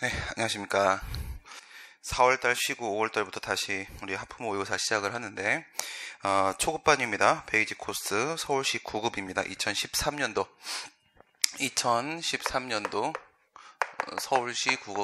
네, 안녕하십니까. 4월달 쉬고 5월달부터 다시 우리 하프 모의고사 시작을 하는데 초급반입니다. 베이직 코스 서울시 9급입니다. 2013년도 서울시 9급.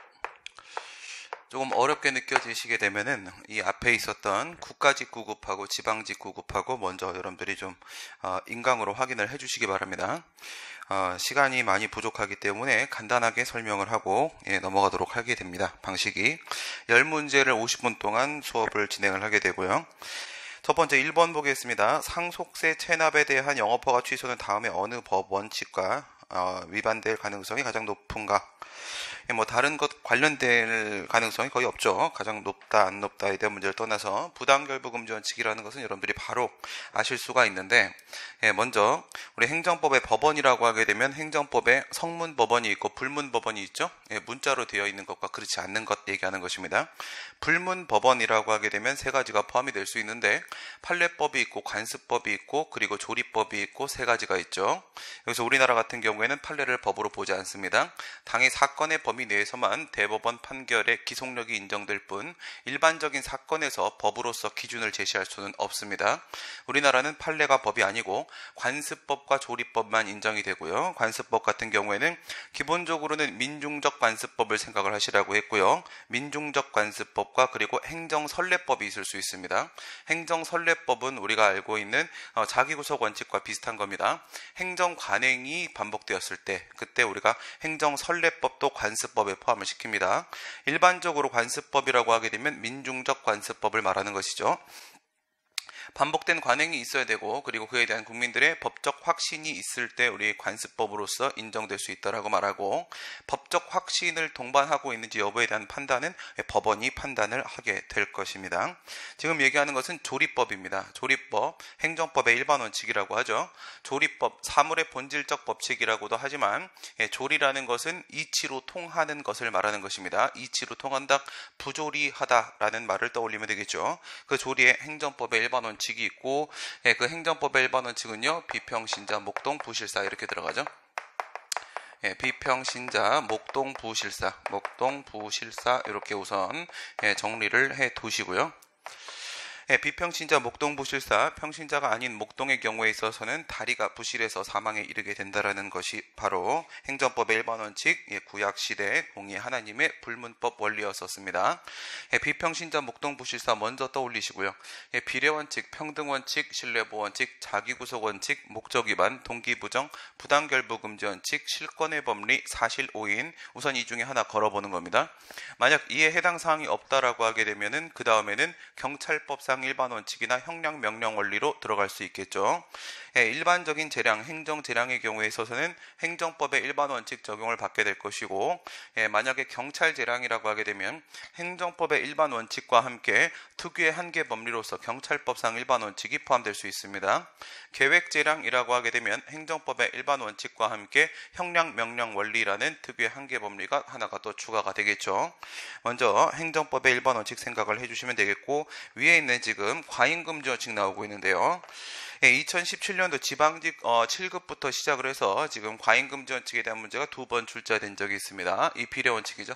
조금 어렵게 느껴지시게 되면은 이 앞에 있었던 국가직 9급하고 지방직 9급하고 먼저 여러분들이 좀 인강으로 확인을 해주시기 바랍니다. 시간이 많이 부족하기 때문에 간단하게 설명을 하고 넘어가도록 하게 됩니다. 방식이 10문제를 50분 동안 수업을 진행을 하게 되고요. 첫 번째 1번 보겠습니다. 상속세 체납에 대한 영업허가 취소는 다음에 어느 법 원칙과 위반될 가능성이 가장 높은가? 다른 것 관련될 가능성이 거의 없죠. 가장 높다 안 높다에 대한 문제를 떠나서 부당결부금지 원칙이라는 것은 여러분들이 바로 아실 수가 있는데, 먼저 우리 행정법의 법원이라고 하게 되면 행정법에 성문법원이 있고 불문법원이 있죠. 문자로 되어 있는 것과 그렇지 않는 것 얘기하는 것입니다. 불문법원이라고 하게 되면 세 가지가 포함이 될 수 있는데, 판례법이 있고 관습법이 있고 그리고 조리법이 있고 세 가지가 있죠. 여기서 우리나라 같은 경우에는 판례를 법으로 보지 않습니다. 당의 사건의 범위 내에서만 대법원 판결의 기속력이 인정될 뿐 일반적인 사건에서 법으로서 기준을 제시할 수는 없습니다. 우리나라는 판례가 법이 아니고 관습법과 조리법만 인정이 되고요. 관습법 같은 경우에는 기본적으로는 민중적 관습법을 생각을 하시라고 했고요. 민중적 관습법과 그리고 행정선례법이 있을 수 있습니다. 행정선례법은 우리가 알고 있는 자기구속 원칙과 비슷한 겁니다. 행정관행이 반복되었을 때 그때 우리가 행정선례법도 관습법에 포함을 시킵니다. 일반적으로 관습법이라고 하게 되면 민중적 관습법을 말하는 것이죠. 반복된 관행이 있어야 되고 그리고 그에 대한 국민들의 법적 확신이 있을 때 우리 관습법으로서 인정될 수 있다라고 말하고, 법적 확신을 동반하고 있는지 여부에 대한 판단은 법원이 판단을 하게 될 것입니다. 지금 얘기하는 것은 조리법입니다. 조리법, 행정법의 일반 원칙이라고 하죠. 조리법, 사물의 본질적 법칙이라고도 하지만 조리라는 것은 이치로 통하는 것을 말하는 것입니다. 이치로 통한다, 부조리하다라는 말을 떠올리면 되겠죠. 그 조리의 행정법의 일반 원칙이 있고, 그 행정법의 일반 원칙은요, 비평신자, 목동, 부실사 이렇게 들어가죠. 비평신자, 목동, 부실사 이렇게 우선 정리를 해 두시고요. 비평신자, 목동부실사, 평신자가 아닌 목동의 경우에 있어서는 다리가 부실해서 사망에 이르게 된다라는 것이 바로 행정법의 일반 원칙, 구약시대 공의 하나님의 불문법 원리였었습니다. 비평신자, 목동부실사 먼저 떠올리시고요. 비례원칙, 평등원칙, 신뢰보원칙, 자기구속원칙, 목적위반, 동기부정, 부당결부금지원칙, 실권의 법리, 사실오인, 우선 이 중에 하나 걸어보는 겁니다. 만약 이에 해당 사항이 없다라고 하게 되면은 그 다음에는 경찰법상 일반 원칙이나 형량 명령 원리로 들어갈 수 있겠죠. 일반적인 재량, 행정 재량의 경우에 있어서는 행정법의 일반 원칙 적용을 받게 될 것이고, 만약에 경찰 재량이라고 하게 되면 행정법의 일반 원칙과 함께 특유의 한계 법리로서 경찰법상 일반 원칙이 포함될 수 있습니다. 계획 재량이라고 하게 되면 행정법의 일반 원칙과 함께 형량 명령 원리라는 특유의 한계 법리가 하나가 또 추가가 되겠죠. 먼저 행정법의 일반 원칙 생각을 해주시면 되겠고, 위에 있는 지금 과잉금지 원칙 나오고 있는데요. 2017년도 지방직 7급부터 시작을 해서 지금 과잉금지 원칙에 대한 문제가 2번 출제된 적이 있습니다. 이 비례원칙이죠.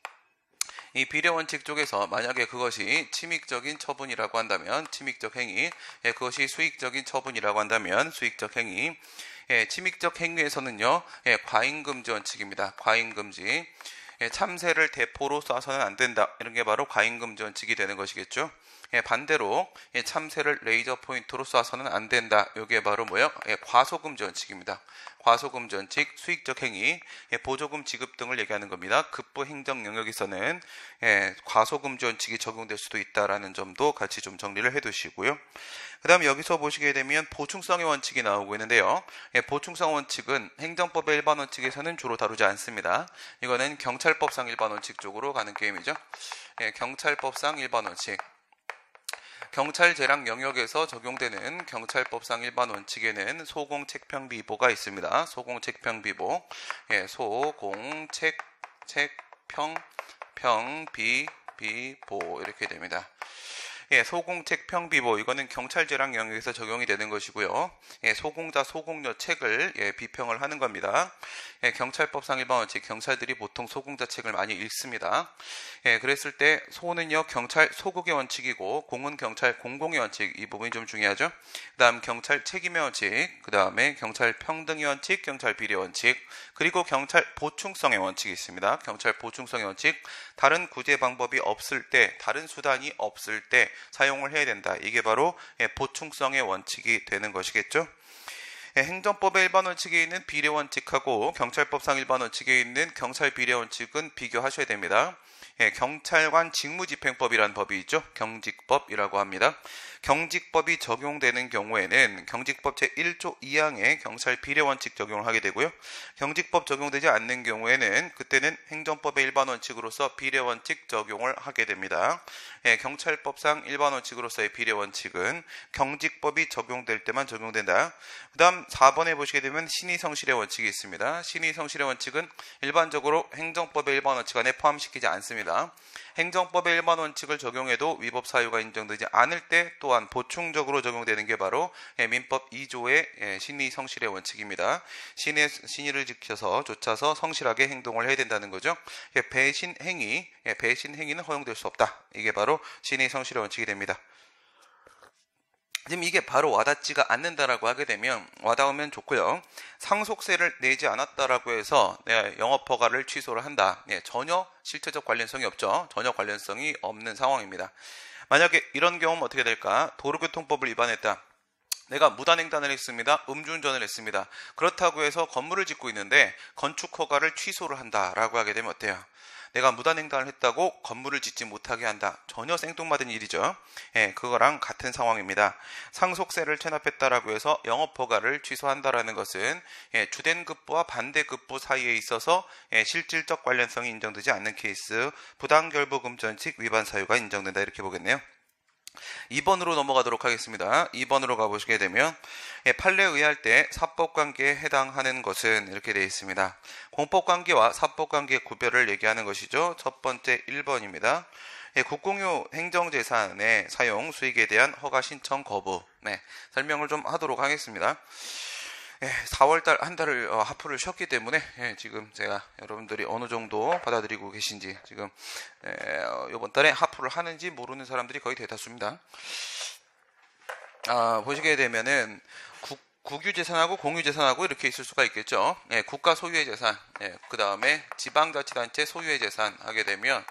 이 비례원칙 쪽에서 만약에 그것이 침익적인 처분이라고 한다면 침익적 행위, 그것이 수익적인 처분이라고 한다면 수익적 행위, 침익적 행위에서는요, 과잉금지 원칙입니다. 과잉금지. 참새를 대포로 쏴서는 안 된다. 이런 게 바로 과잉금지 원칙이 되는 것이겠죠. 반대로 참새를 레이저 포인트로 쏴서는 안 된다. 이게 바로 뭐예요? 과소금지 원칙입니다. 과소금지 원칙, 수익적 행위, 보조금 지급 등을 얘기하는 겁니다. 급부 행정 영역에서는 과소금지 원칙이 적용될 수도 있다라는 점도 같이 좀 정리를 해두시고요. 그 다음에 여기서 보시게 되면 보충성의 원칙이 나오고 있는데요. 보충성 원칙은 행정법의 일반 원칙에서는 주로 다루지 않습니다. 이거는 경찰법상 일반 원칙 쪽으로 가는 게임이죠. 경찰법상 일반 원칙. 경찰 재량 영역에서 적용되는 경찰법상 일반 원칙에는 소공책평비보가 있습니다. 소공책평비보, 소공책평비보 이렇게 됩니다. 소공책평비보, 이거는 경찰 재량 영역에서 적용이 되는 것이고요. 소공자, 소공녀 책을 비평을 하는 겁니다. 경찰법상 일반 원칙, 경찰들이 보통 소공자책을 많이 읽습니다. 그랬을 때 소는요 경찰 소국의 원칙이고 공은 경찰 공공의 원칙, 이 부분이 좀 중요하죠. 그 다음 경찰 책임의 원칙, 그 다음에 경찰 평등의 원칙, 경찰 비례 원칙, 그리고 경찰 보충성의 원칙이 있습니다. 경찰 보충성의 원칙, 다른 구제 방법이 없을 때, 다른 수단이 없을 때 사용을 해야 된다. 이게 바로 보충성의 원칙이 되는 것이겠죠. 행정법의 일반 원칙에 있는 비례 원칙하고 경찰법상 일반 원칙에 있는 경찰 비례 원칙은 비교하셔야 됩니다. 경찰관 직무집행법이라는 법이 있죠. 경직법이라고 합니다. 경직법이 적용되는 경우에는 경직법 제1조 2항의 경찰 비례 원칙 적용을 하게 되고요. 경직법 적용되지 않는 경우에는 그때는 행정법의 일반 원칙으로서 비례 원칙 적용을 하게 됩니다. 경찰법상 일반 원칙으로서의 비례 원칙은 경직법이 적용될 때만 적용된다. 그 다음 4번에 보시게 되면 신의성실의 원칙이 있습니다. 신의성실의 원칙은 일반적으로 행정법의 일반 원칙 안에 포함시키지 않습니다. 행정법의 일반 원칙을 적용해도 위법 사유가 인정되지 않을 때 또한 보충적으로 적용되는 게 바로 민법 2조의 신의 성실의 원칙입니다. 신의를 지켜서 좇아서 성실하게 행동을 해야 된다는 거죠. 배신 행위는 허용될 수 없다. 이게 바로 신의 성실의 원칙이 됩니다. 지금 이게 바로 와닿지가 않는다라고 하게 되면 와닿으면 좋고요. 상속세를 내지 않았다라고 해서 영업허가를 취소를 한다. 전혀 실체적 관련성이 없죠. 전혀 관련성이 없는 상황입니다. 만약에 이런 경우는 어떻게 될까? 도로교통법을 위반했다. 내가 무단횡단을 했습니다. 음주운전을 했습니다. 그렇다고 해서 건물을 짓고 있는데 건축허가를 취소를 한다라고 하게 되면 어때요? 내가 무단횡단을 했다고 건물을 짓지 못하게 한다. 전혀 생뚱맞은 일이죠. 그거랑 같은 상황입니다. 상속세를 체납했다라고 해서 영업허가를 취소한다라는 것은 주된급부와 반대급부 사이에 있어서 실질적 관련성이 인정되지 않는 케이스, 부당결부금전칙 위반 사유가 인정된다. 이렇게 보겠네요. 2번으로 넘어가도록 하겠습니다. 2번으로 가보시게 되면 판례에 의할 때 사법관계에 해당하는 것은 이렇게 되어 있습니다. 공법관계와 사법관계의 구별을 얘기하는 것이죠. 첫 번째 1번입니다. 국공유 행정재산의 사용 수익에 대한 허가 신청 거부. 설명을 좀 하도록 하겠습니다. 4월달 한 달을 하프를 쉬었기 때문에 지금 제가 여러분들이 어느 정도 받아들이고 계신지 지금 이번 달에 하프를 하는지 모르는 사람들이 거의 대다수입니다. 보시게 되면은 국유재산하고 공유재산하고 이렇게 있을 수가 있겠죠. 국가 소유의 재산, 그 다음에 지방자치단체 소유의 재산 하게 되면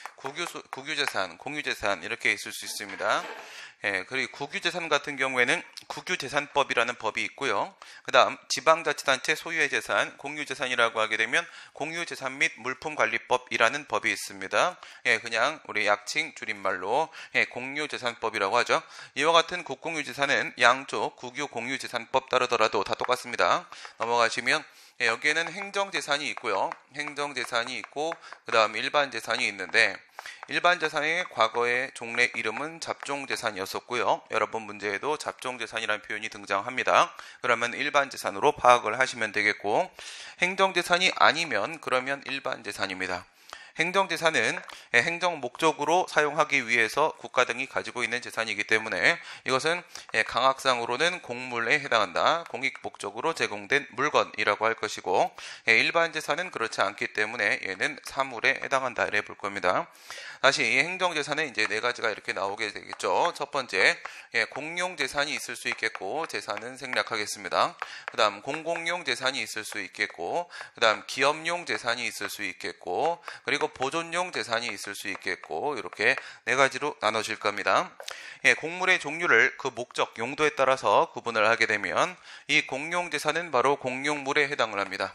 국유재산, 공유재산 이렇게 있을 수 있습니다. 그리고 국유재산 같은 경우에는 국유재산법이라는 법이 있고요. 그 다음 지방자치단체 소유의 재산, 공유재산이라고 하게 되면 공유재산 및 물품관리법이라는 법이 있습니다. 그냥 우리 약칭 줄임말로 공유재산법이라고 하죠. 이와 같은 국공유재산은 양쪽 국유 공유재산법 따르더라도 다 똑같습니다. 넘어가시면 여기에는 행정재산이 있고요. 행정재산이 있고 그 다음 일반재산이 있는데 일반재산의 과거의 종래 이름은 잡종재산이었었고요. 여러분 문제에도 잡종재산이라는 표현이 등장합니다. 그러면 일반재산으로 파악을 하시면 되겠고 행정재산이 아니면 그러면 일반재산입니다. 행정재산은 행정 목적으로 사용하기 위해서 국가 등이 가지고 있는 재산이기 때문에 이것은 강학상으로는 공물에 해당한다. 공익 목적으로 제공된 물건이라고 할 것이고 일반재산은 그렇지 않기 때문에 얘는 사물에 해당한다. 이래 볼 겁니다. 다시 이 행정재산에 이제 네 가지가 이렇게 나오게 되겠죠. 첫 번째, 공용 재산이 있을 수 있겠고 재산은 생략하겠습니다. 그 다음 공공용 재산이 있을 수 있겠고 그 다음 기업용 재산이 있을 수 있겠고 그리고 보존용 재산이 있을 수 있겠고 이렇게 네 가지로 나눠질 겁니다. 공물의 종류를 그 목적, 용도에 따라서 구분을 하게 되면 이 공용 재산은 바로 공용물에 해당을 합니다.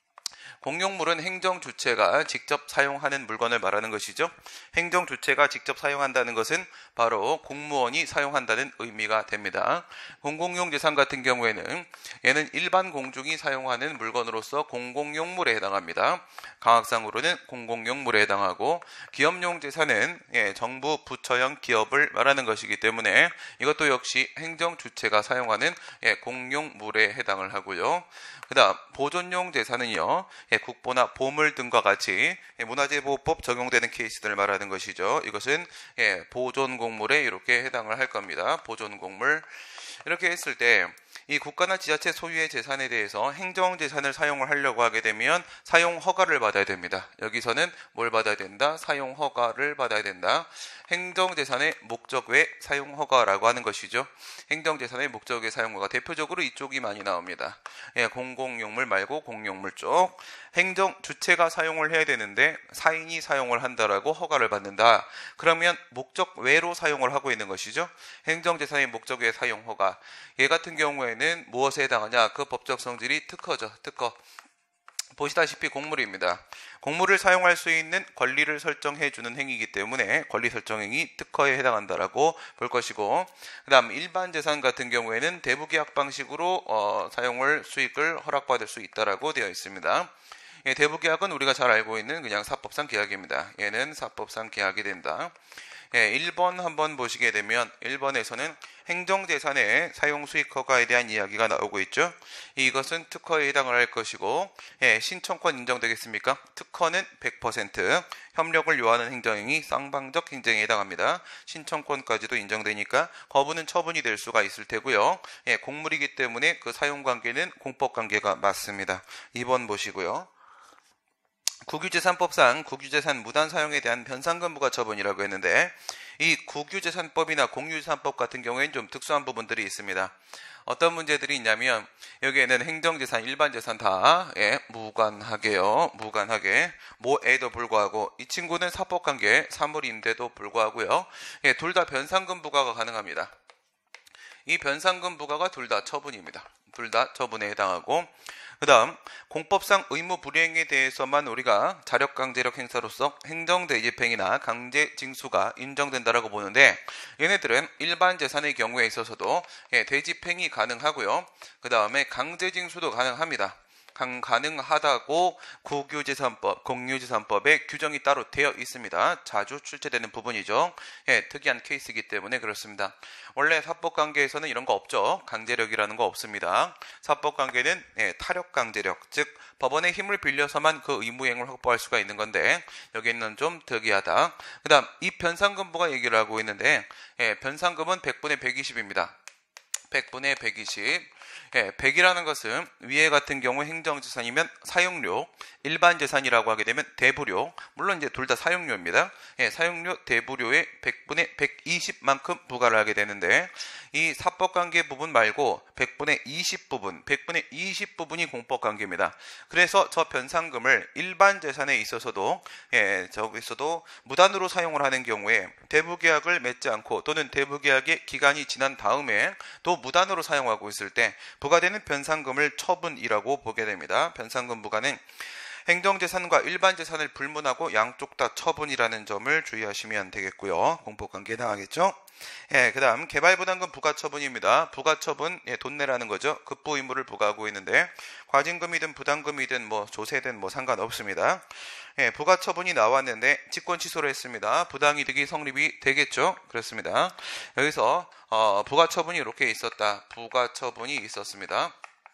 공용물은 행정주체가 직접 사용하는 물건을 말하는 것이죠. 행정주체가 직접 사용한다는 것은 바로 공무원이 사용한다는 의미가 됩니다. 공공용 재산 같은 경우에는 얘는 일반 공중이 사용하는 물건으로서 공공용물에 해당합니다. 강학상으로는 공공용물에 해당하고 기업용 재산은 정부 부처형 기업을 말하는 것이기 때문에 이것도 역시 행정주체가 사용하는 공용물에 해당을 하고요. 그 다음 보존용 재산은요. 국보나 보물 등과 같이 문화재보호법 적용되는 케이스들을 말하는 것이죠. 이것은 보존공물에 이렇게 해당을 할 겁니다. 보존공물. 이렇게 했을 때 이 국가나 지자체 소유의 재산에 대해서 행정재산을 사용을 하려고 하게 되면 사용 허가를 받아야 됩니다. 여기서는 뭘 받아야 된다? 사용 허가를 받아야 된다. 행정재산의 목적 외 사용 허가라고 하는 것이죠. 행정재산의 목적 외 사용 허가, 대표적으로 이쪽이 많이 나옵니다. 공공용물 말고 공용물 쪽. 행정 주체가 사용을 해야 되는데 사인이 사용을 한다라고 허가를 받는다. 그러면 목적 외로 사용을 하고 있는 것이죠. 행정재산의 목적 외 사용 허가. 얘 같은 경우에는 무엇에 해당하냐? 그 법적 성질이 특허죠. 특허. 보시다시피 공물입니다. 공물을 사용할 수 있는 권리를 설정해주는 행위이기 때문에 권리 설정 행위 특허에 해당한다라고 볼 것이고, 그 다음 일반 재산 같은 경우에는 대부계약 방식으로 사용을 수익을 허락받을 수 있다라고 되어 있습니다. 대부계약은 우리가 잘 알고 있는 그냥 사법상 계약입니다. 얘는 사법상 계약이 된다. 1번 한번 보시게 되면 1번에서는 행정재산의 사용수익 허가에 대한 이야기가 나오고 있죠. 이것은 특허에 해당을 할 것이고, 신청권 인정되겠습니까? 특허는 100%, 협력을 요하는 행정행위, 쌍방적 행정에 해당합니다. 신청권까지도 인정되니까 거부는 처분이 될 수가 있을 테고요. 공물이기 때문에 그 사용관계는 공법관계가 맞습니다. 2번 보시고요. 국유재산법상 국유재산 무단 사용에 대한 변상금 부과처분이라고 했는데, 이 국유재산법이나 공유재산법 같은 경우에는 좀 특수한 부분들이 있습니다. 어떤 문제들이 있냐면 여기에는 행정재산, 일반재산 다 무관하게요. 무관하게. 뭐에도 불구하고 이 친구는 사법관계, 사물인데도 불구하고요. 둘 다 변상금 부과가 가능합니다. 이 변상금 부과가 둘 다 처분입니다. 둘 다 처분에 해당하고, 그 다음 공법상 의무 불이행에 대해서만 우리가 자력강제력 행사로서 행정대집행이나 강제징수가 인정된다라고 보는데, 얘네들은 일반 재산의 경우에 있어서도 대집행이 가능하고요. 그 다음에 강제징수도 가능합니다. 가능하다고 국유재산법, 공유재산법에 규정이 따로 되어 있습니다. 자주 출제되는 부분이죠. 특이한 케이스이기 때문에 그렇습니다. 원래 사법관계에서는 이런 거 없죠. 강제력이라는 거 없습니다. 사법관계는 타력강제력, 즉 법원의 힘을 빌려서만 그 의무행을 확보할 수가 있는 건데, 여기는 좀 특이하다. 그 다음 이 변상금부가 얘기를 하고 있는데, 변상금은 100분의 120입니다. 100분의 120. 100이라는 것은 위에 같은 경우 행정재산이면 사용료, 일반 재산이라고 하게 되면 대부료, 물론 이제 둘 다 사용료입니다. 사용료, 대부료의 100분의 120만큼 부과를 하게 되는데, 이 사법관계 부분 말고 100분의 20 부분, 100분의 20 부분이 공법관계입니다. 그래서 저 변상금을 일반 재산에 있어서도 저기서도 무단으로 사용을 하는 경우에 대부계약을 맺지 않고 또는 대부계약의 기간이 지난 다음에 또 무단으로 사용하고 있을 때 부과되는 변상금을 처분이라고 보게 됩니다. 변상금 부과는 행정재산과 일반재산을 불문하고 양쪽 다 처분이라는 점을 주의하시면 되겠고요. 공법관계에 해당하겠죠. 그 다음 개발부담금 부과처분입니다. 부과처분, 돈 내라는 거죠. 급부 의무를 부과하고 있는데 과징금이든 부담금이든 뭐 조세든 뭐 상관없습니다. 부과처분이 나왔는데 직권 취소를 했습니다. 부당이득이 성립이 되겠죠. 그렇습니다. 여기서 부과처분이 이렇게 있었다. 부과처분이 있었습니다.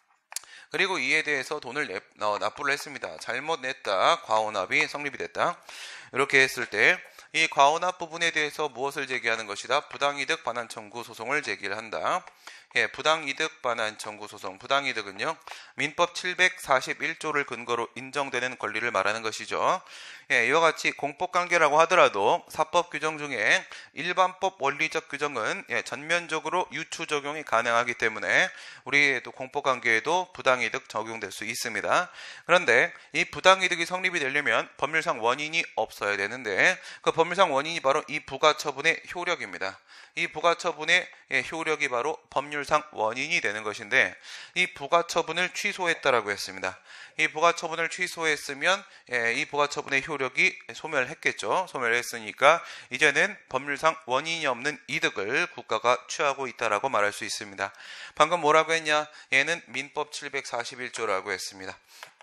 그리고 이에 대해서 돈을 납부를 했습니다. 잘못 냈다. 과오납이 성립이 됐다. 이렇게 했을 때 이 과오납 부분에 대해서 무엇을 제기하는 것이다? 부당이득 반환 청구 소송을 제기를 한다. 부당이득 반환 청구 소송. 부당이득은요, 민법 741조를 근거로 인정되는 권리를 말하는 것이죠. 이와 같이 공법관계라고 하더라도 사법 규정 중에 일반법 원리적 규정은 전면적으로 유추 적용이 가능하기 때문에 우리도 공법관계에도 부당이득 적용될 수 있습니다. 그런데 이 부당이득이 성립이 되려면 법률상 원인이 없어야 되는데, 그 법률상 원인이 바로 이 부과처분의 효력입니다. 이 부과처분의 효력이 바로 법률상 원인이 되는 것인데, 이 부과처분을 취소했다라고 했습니다. 이 부과처분을 취소했으면 이 부과처분의 효력이 소멸했겠죠. 소멸했으니까 이제는 법률상 원인이 없는 이득을 국가가 취하고 있다라고 말할 수 있습니다. 방금 뭐라고 했냐? 얘는 민법 741조라고 했습니다.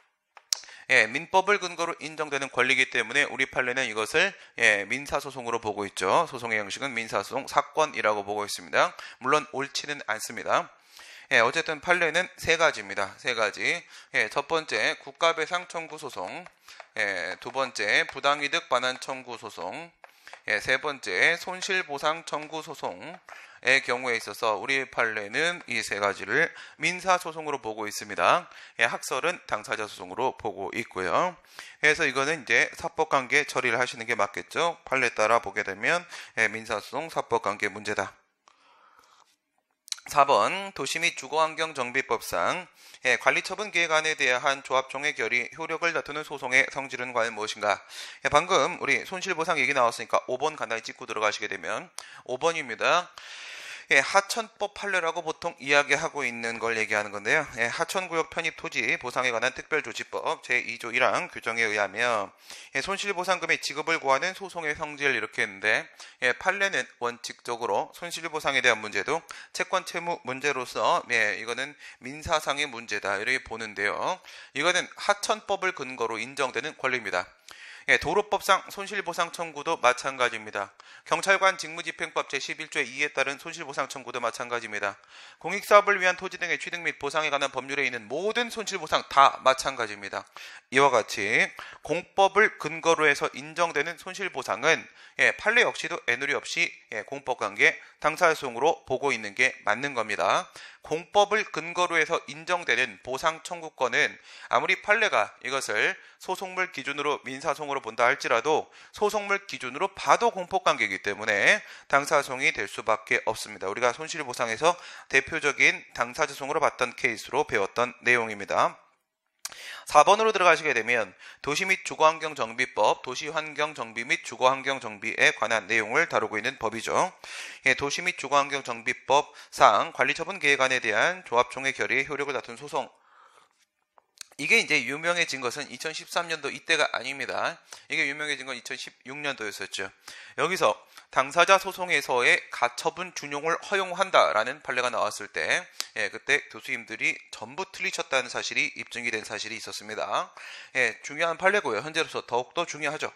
민법을 근거로 인정되는 권리이기 때문에 우리 판례는 이것을 민사소송으로 보고 있죠. 소송의 형식은 민사소송 사건이라고 보고 있습니다. 물론 옳지는 않습니다. 어쨌든 판례는 세 가지입니다. 세 가지. 첫 번째 국가배상 청구 소송, 두 번째 부당이득 반환 청구 소송, 세 번째 손실보상 청구 소송의 경우에 있어서 우리 판례는 이 세 가지를 민사소송으로 보고 있습니다. 학설은 당사자 소송으로 보고 있고요. 그래서 이거는 이제 사법관계 처리를 하시는 게 맞겠죠. 판례 따라 보게 되면 민사소송 사법관계 문제다. 4번 도시 및 주거환경정비법상 관리처분 계획안에 대한 조합총회 결의 효력을 다투는 소송의 성질은 과연 무엇인가? 방금 우리 손실보상 얘기 나왔으니까 5번 간단히 짚고 들어가시게 되면 5번입니다. 하천법 판례라고 보통 이야기하고 있는 걸 얘기하는 건데요. 하천구역 편입 토지 보상에 관한 특별조치법 제2조 1항 규정에 의하면 손실보상금의 지급을 구하는 소송의 성질 이렇게 했는데 판례는 원칙적으로 손실보상에 대한 문제도 채권 채무 문제로서 이거는 민사상의 문제다 이렇게 보는데요. 이거는 하천법을 근거로 인정되는 권리입니다. 도로법상 손실보상 청구도 마찬가지입니다. 경찰관 직무집행법 제11조의 2에 따른 손실보상 청구도 마찬가지입니다. 공익사업을 위한 토지 등의 취득 및 보상에 관한 법률에 있는 모든 손실보상 다 마찬가지입니다. 이와 같이 공법을 근거로 해서 인정되는 손실보상은 판례 역시도 애누리 없이 공법관계 당사소송으로 보고 있는 게 맞는 겁니다. 공법을 근거로 해서 인정되는 보상 청구권은 아무리 판례가 이것을 소송물 기준으로 민사소송으로 본다 할지라도 소송물 기준으로 봐도 공법관계이기 때문에 당사소송이 될 수밖에 없습니다. 우리가 손실보상에서 대표적인 당사자소송으로 봤던 케이스로 배웠던 내용입니다. 4번으로 들어가시게 되면 도시 및 주거환경정비법, 도시환경정비 및 주거환경정비에 관한 내용을 다루고 있는 법이죠. 도시 및 주거환경정비법상 관리처분 계획안에 대한 조합총회 결의의 효력을 다툰 소송. 이게 이제 유명해진 것은 2013년도 이때가 아닙니다. 이게 유명해진 건 2016년도였었죠. 여기서 당사자 소송에서의 가처분 준용을 허용한다라는 판례가 나왔을 때 그때 교수님들이 전부 틀리셨다는 사실이 입증이 된 사실이 있었습니다. 중요한 판례고요. 현재로서 더욱더 중요하죠.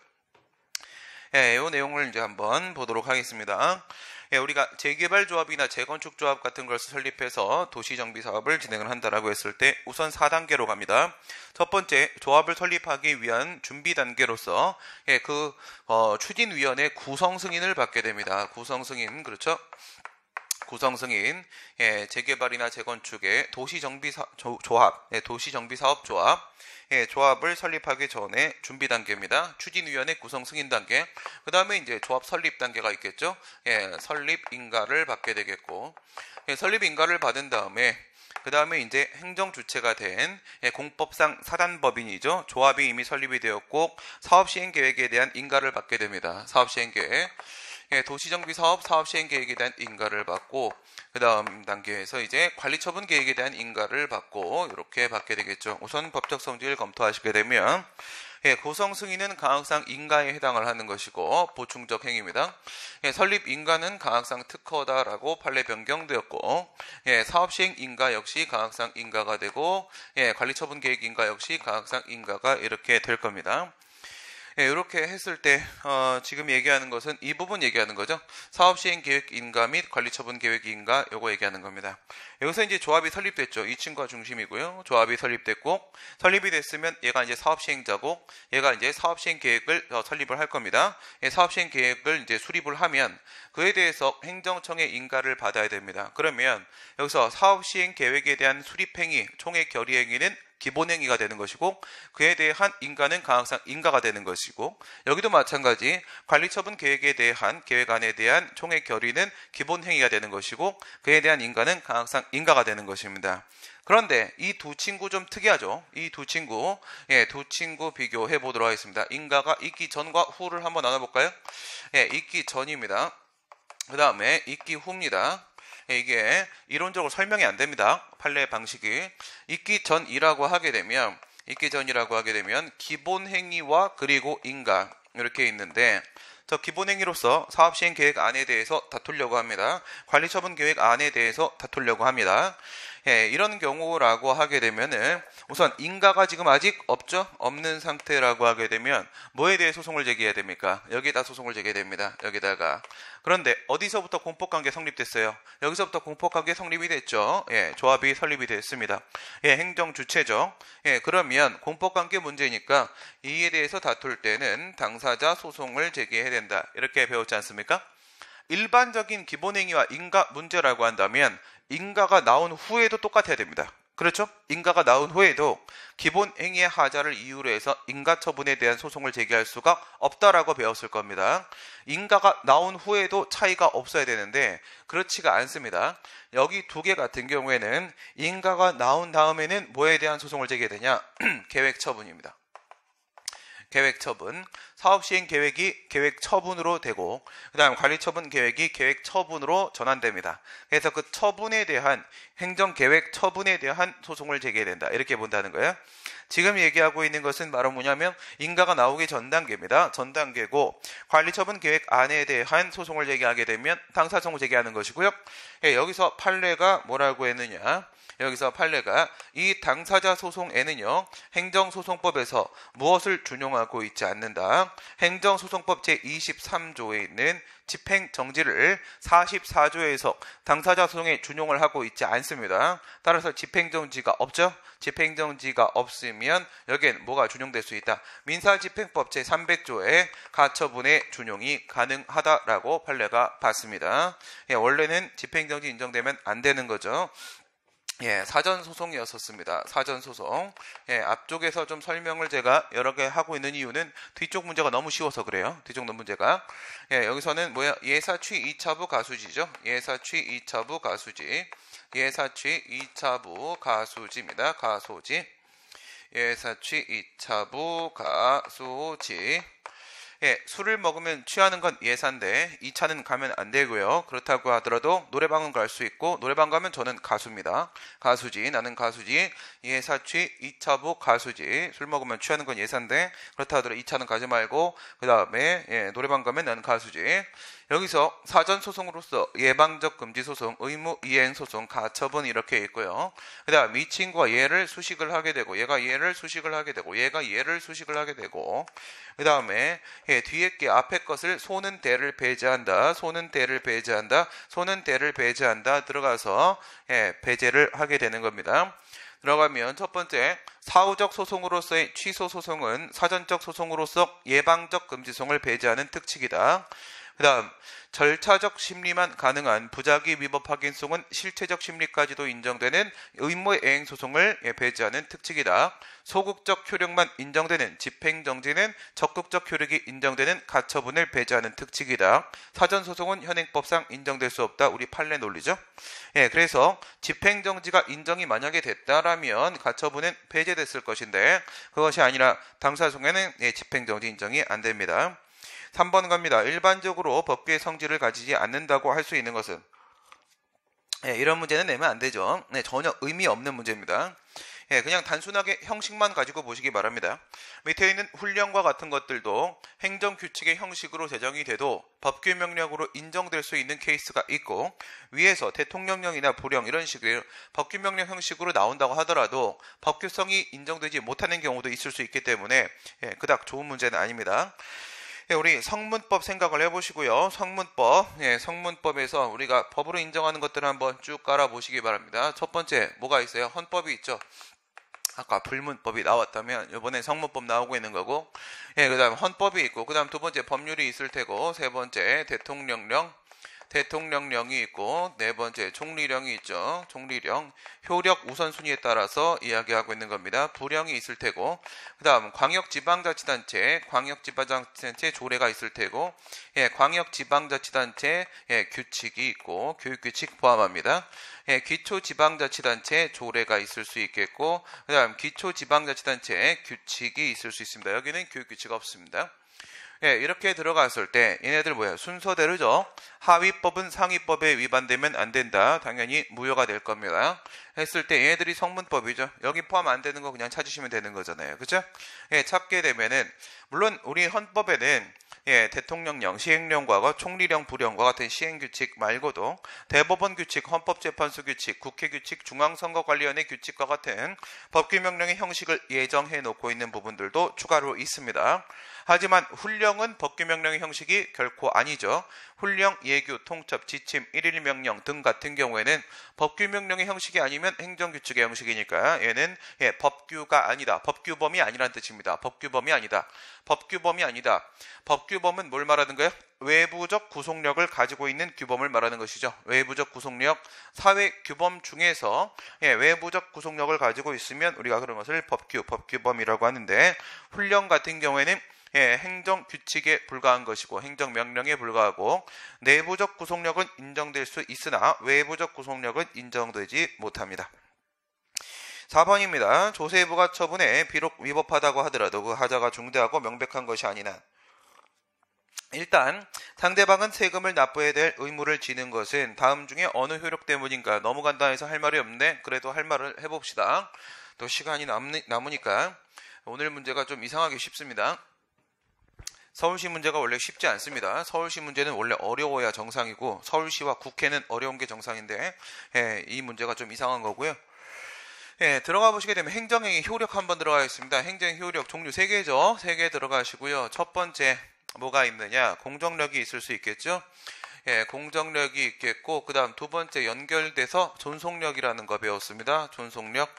이 내용을 이제 한번 보도록 하겠습니다. 우리가 재개발조합이나 재건축조합 같은 걸 설립해서 도시정비사업을 진행을 한다라고 했을 때 우선 4단계로 갑니다. 첫 번째, 조합을 설립하기 위한 준비 단계로서 추진위원회 구성승인을 받게 됩니다. 구성승인, 그렇죠? 구성승인, 재개발이나 재건축의 도시정비사업조합, 조합을 설립하기 전에 준비 단계입니다. 추진위원회 구성 승인 단계. 그 다음에 이제 조합 설립 단계가 있겠죠. 설립 인가를 받게 되겠고, 설립 인가를 받은 다음에 그 다음에 이제 행정 주체가 된 공법상 사단법인이죠. 조합이 이미 설립이 되었고 사업 시행 계획에 대한 인가를 받게 됩니다. 사업 시행 계획. 도시정비사업 사업시행 계획에 대한 인가를 받고 그 다음 단계에서 이제 관리처분 계획에 대한 인가를 받고 이렇게 받게 되겠죠. 우선 법적 성질을 검토하시게 되면 구성 승인은 강학상 인가에 해당을 하는 것이고 보충적 행위입니다. 설립 인가는 강학상 특허다라고 판례 변경되었고 사업시행 인가 역시 강학상 인가가 되고 관리처분 계획 인가 역시 강학상 인가가 이렇게 될 겁니다. 이렇게 했을 때 지금 얘기하는 것은 이 부분 얘기하는 거죠. 사업시행계획 인가 및 관리처분계획 인가 요거 얘기하는 겁니다. 여기서 이제 조합이 설립됐죠. 이 친구가 중심이고요. 조합이 설립됐고 설립이 됐으면 얘가 이제 사업시행자고 얘가 이제 사업시행계획을 설립을 할 겁니다. 사업시행계획을 이제 수립을 하면 그에 대해서 행정청의 인가를 받아야 됩니다. 그러면 여기서 사업시행계획에 대한 수립행위, 총액 결의행위는 기본행위가 되는 것이고 그에 대한 인가는 강학상 인가가 되는 것이고 여기도 마찬가지 관리처분 계획에 대한 계획안에 대한 총액 결의는 기본행위가 되는 것이고 그에 대한 인가는 강학상 인가가 되는 것입니다. 그런데 이 두 친구 좀 특이하죠. 이 두 친구 비교해 보도록 하겠습니다. 인가가 있기 전과 후를 한번 나눠볼까요? 있기 전입니다. 그 다음에 있기 후입니다. 이게 이론적으로 설명이 안 됩니다. 판례 방식이 있기 전이라고 하게 되면 기본 행위와 그리고 인가 이렇게 있는데 저 기본 행위로서 사업시행 계획안에 대해서 다투려고 합니다. 관리처분 계획안에 대해서 다투려고 합니다. 예, 이런 경우라고 하게 되면은 우선 인가가 지금 아직 없죠? 없는 상태라고 하게 되면 뭐에 대해 소송을 제기해야 됩니까? 여기다 소송을 제기됩니다. 여기다가. 그런데 어디서부터 공법관계 성립됐어요? 여기서부터 공법관계 성립이 됐죠. 예, 조합이 설립이 됐습니다. 예, 행정 주체죠. 예, 그러면 공법관계 문제니까 이에 대해서 다툴 때는 당사자 소송을 제기해야 된다. 이렇게 배웠지 않습니까? 일반적인 기본행위와 인가 문제라고 한다면 인가가 나온 후에도 똑같아야 됩니다. 그렇죠? 인가가 나온 후에도 기본행위의 하자를 이유로 해서 인가처분에 대한 소송을 제기할 수가 없다라고 배웠을 겁니다. 인가가 나온 후에도 차이가 없어야 되는데 그렇지가 않습니다. 여기 두 개 같은 경우에는 인가가 나온 다음에는 뭐에 대한 소송을 제기해야 되냐? 계획처분입니다. 계획처분, 사업시행계획이 계획처분으로 되고 그 다음 관리처분 계획이 계획처분으로 전환됩니다. 그래서 그 처분에 대한 행정계획 처분에 대한 소송을 제기해야 된다. 이렇게 본다는 거예요. 지금 얘기하고 있는 것은 바로 뭐냐면 인가가 나오기 전 단계입니다. 전 단계고 관리처분 계획 안에 대한 소송을 제기하게 되면 당사소송을 제기하는 것이고요. 예, 여기서 판례가 뭐라고 했느냐? 여기서 판례가 이 당사자 소송에는요 행정소송법에서 무엇을 준용하고 있지 않는다. 행정소송법 제23조에 있는 집행정지를 44조에서 당사자 소송에 준용을 하고 있지 않습니다. 따라서 집행정지가 없죠. 집행정지가 없으면 여기엔 뭐가 준용될 수 있다. 민사집행법 제300조에 가처분의 준용이 가능하다라고 판례가 봤습니다. 예, 원래는 집행정지 인정되면 안 되는 거죠. 예, 사전소송이었었습니다. 사전소송. 예, 앞쪽에서 좀 설명을 제가 여러 개 하고 있는 이유는 뒤쪽 문제가 너무 쉬워서 그래요. 뒤쪽 문제가. 예, 여기서는 뭐야? 예사취 2차부 가수지죠. 예사취 2차부 가수지. 예사취 2차부 가수지입니다. 가소지. 예사취 2차부 가수지. 예, 술을 먹으면 취하는 건 예사인데 2차는 가면 안 되고요. 그렇다고 하더라도 노래방은 갈 수 있고 노래방 가면 저는 가수입니다. 가수지, 나는 가수지. 예사취 2차부 가수지. 술 먹으면 취하는 건 예사인데 그렇다 하더라도 2차는 가지 말고 그 다음에 예, 노래방 가면 나는 가수지. 여기서 사전소송으로서 예방적 금지소송, 의무이행소송, 가처분 이렇게 있고요. 그 다음 이 친구가 얘를 수식을 하게 되고 얘가 얘를 수식을 하게 되고 얘가 얘를 수식을 하게 되고 그 다음에 예, 뒤에 게 앞에 것을 소는 대를 배제한다. 소는 대를 배제한다. 소는 대를 배제한다. 들어가서 예, 배제를 하게 되는 겁니다. 들어가면 첫 번째 사후적 소송으로서의 취소 소송은 사전적 소송으로서 예방적 금지소송을 배제하는 특칙이다. 그 다음 절차적 심리만 가능한 부작위 위법 확인소송은 실체적 심리까지도 인정되는 의무이행 소송을 배제하는 특칙이다. 소극적 효력만 인정되는 집행정지는 적극적 효력이 인정되는 가처분을 배제하는 특칙이다. 사전소송은 현행법상 인정될 수 없다. 우리 판례 논리죠. 예, 그래서 집행정지가 인정이 만약에 됐다라면 가처분은 배제됐을 것인데 그것이 아니라 당사소송에는 집행정지 인정이 안 됩니다. 3번 갑니다. 일반적으로 법규의 성질을 가지지 않는다고 할 수 있는 것은 예, 이런 문제는 내면 안 되죠. 네, 전혀 의미 없는 문제입니다. 예, 그냥 단순하게 형식만 가지고 보시기 바랍니다. 밑에 있는 훈령과 같은 것들도 행정규칙의 형식으로 제정이 돼도 법규명령으로 인정될 수 있는 케이스가 있고 위에서 대통령령이나 부령 이런 식의 법규명령 형식으로 나온다고 하더라도 법규성이 인정되지 못하는 경우도 있을 수 있기 때문에 예, 그닥 좋은 문제는 아닙니다. 예, 우리 성문법 생각을 해보시고요. 성문법, 예, 성문법에서 우리가 법으로 인정하는 것들을 한번 쭉 깔아보시기 바랍니다. 첫 번째 뭐가 있어요? 헌법이 있죠. 아까 불문법이 나왔다면 이번에 성문법 나오고 있는 거고, 예, 그다음 헌법이 있고, 그다음 두 번째 법률이 있을 테고, 세 번째 대통령령이 있고 네 번째 총리령이 있죠. 총리령 효력 우선순위에 따라서 이야기하고 있는 겁니다. 부령이 있을 테고 그 다음 광역지방자치단체 조례가 있을 테고 예, 광역지방자치단체 예, 규칙이 있고 교육규칙 포함합니다. 예, 기초지방자치단체 조례가 있을 수 있겠고 그 다음 기초지방자치단체 규칙이 있을 수 있습니다. 여기는 교육규칙 없습니다. 예, 이렇게 들어갔을 때 얘네들 뭐야? 순서대로죠. 하위법은 상위법에 위반되면 안 된다. 당연히 무효가 될 겁니다. 했을 때 얘네들이 성문법이죠. 여기 포함 안 되는 거 그냥 찾으시면 되는 거잖아요. 그죠? 예, 찾게 되면은 물론 우리 헌법에는 대통령령, 시행령과 총리령, 부령과 같은 시행규칙 말고도 대법원 규칙, 헌법재판소 규칙, 국회 규칙, 중앙선거관리위원회 규칙과 같은 법규명령의 형식을 예정해 놓고 있는 부분들도 추가로 있습니다. 하지만 훈령은 법규명령의 형식이 결코 아니죠. 훈령, 예규, 통첩, 지침, 일일명령 등 같은 경우에는 법규명령의 형식이 아니면 행정규칙의 형식이니까 얘는 법규가 아니다. 법규범이 아니라는 뜻입니다. 법규범이 아니다. 법규범이 아니다. 법규범은 뭘 말하는 거예요? 외부적 구속력을 가지고 있는 규범을 말하는 것이죠. 외부적 구속력, 사회 규범 중에서 외부적 구속력을 가지고 있으면 우리가 그런 것을 법규범이라고 하는데, 훈령 같은 경우에는 행정 규칙에 불과한 것이고 행정 명령에 불과하고, 내부적 구속력은 인정될 수 있으나 외부적 구속력은 인정되지 못합니다. 4번입니다. 조세부가 처분에 비록 위법하다고 하더라도 그 하자가 중대하고 명백한 것이 아닌 한, 일단 상대방은 세금을 납부해야 될 의무를 지는 것은 다음 중에 어느 효력 때문인가? 너무 간단해서 할 말이 없는데 그래도 할 말을 해봅시다. 또 시간이 남으니까. 오늘 문제가 좀 이상하게 쉽습니다. 서울시 문제가 원래 쉽지 않습니다. 서울시 문제는 원래 어려워야 정상이고 서울시와 국회는 어려운 게 정상인데 이 문제가 좀 이상한 거고요. 들어가 보시게 되면 행정행위 효력 한번 들어가겠습니다. 행정행위 효력 종류 3개죠. 3개 들어가시고요. 첫 번째 뭐가 있느냐? 공정력이 있을 수 있겠죠. 공정력이 있겠고, 그 다음 두 번째 연결돼서 존속력이라는 거 배웠습니다. 존속력,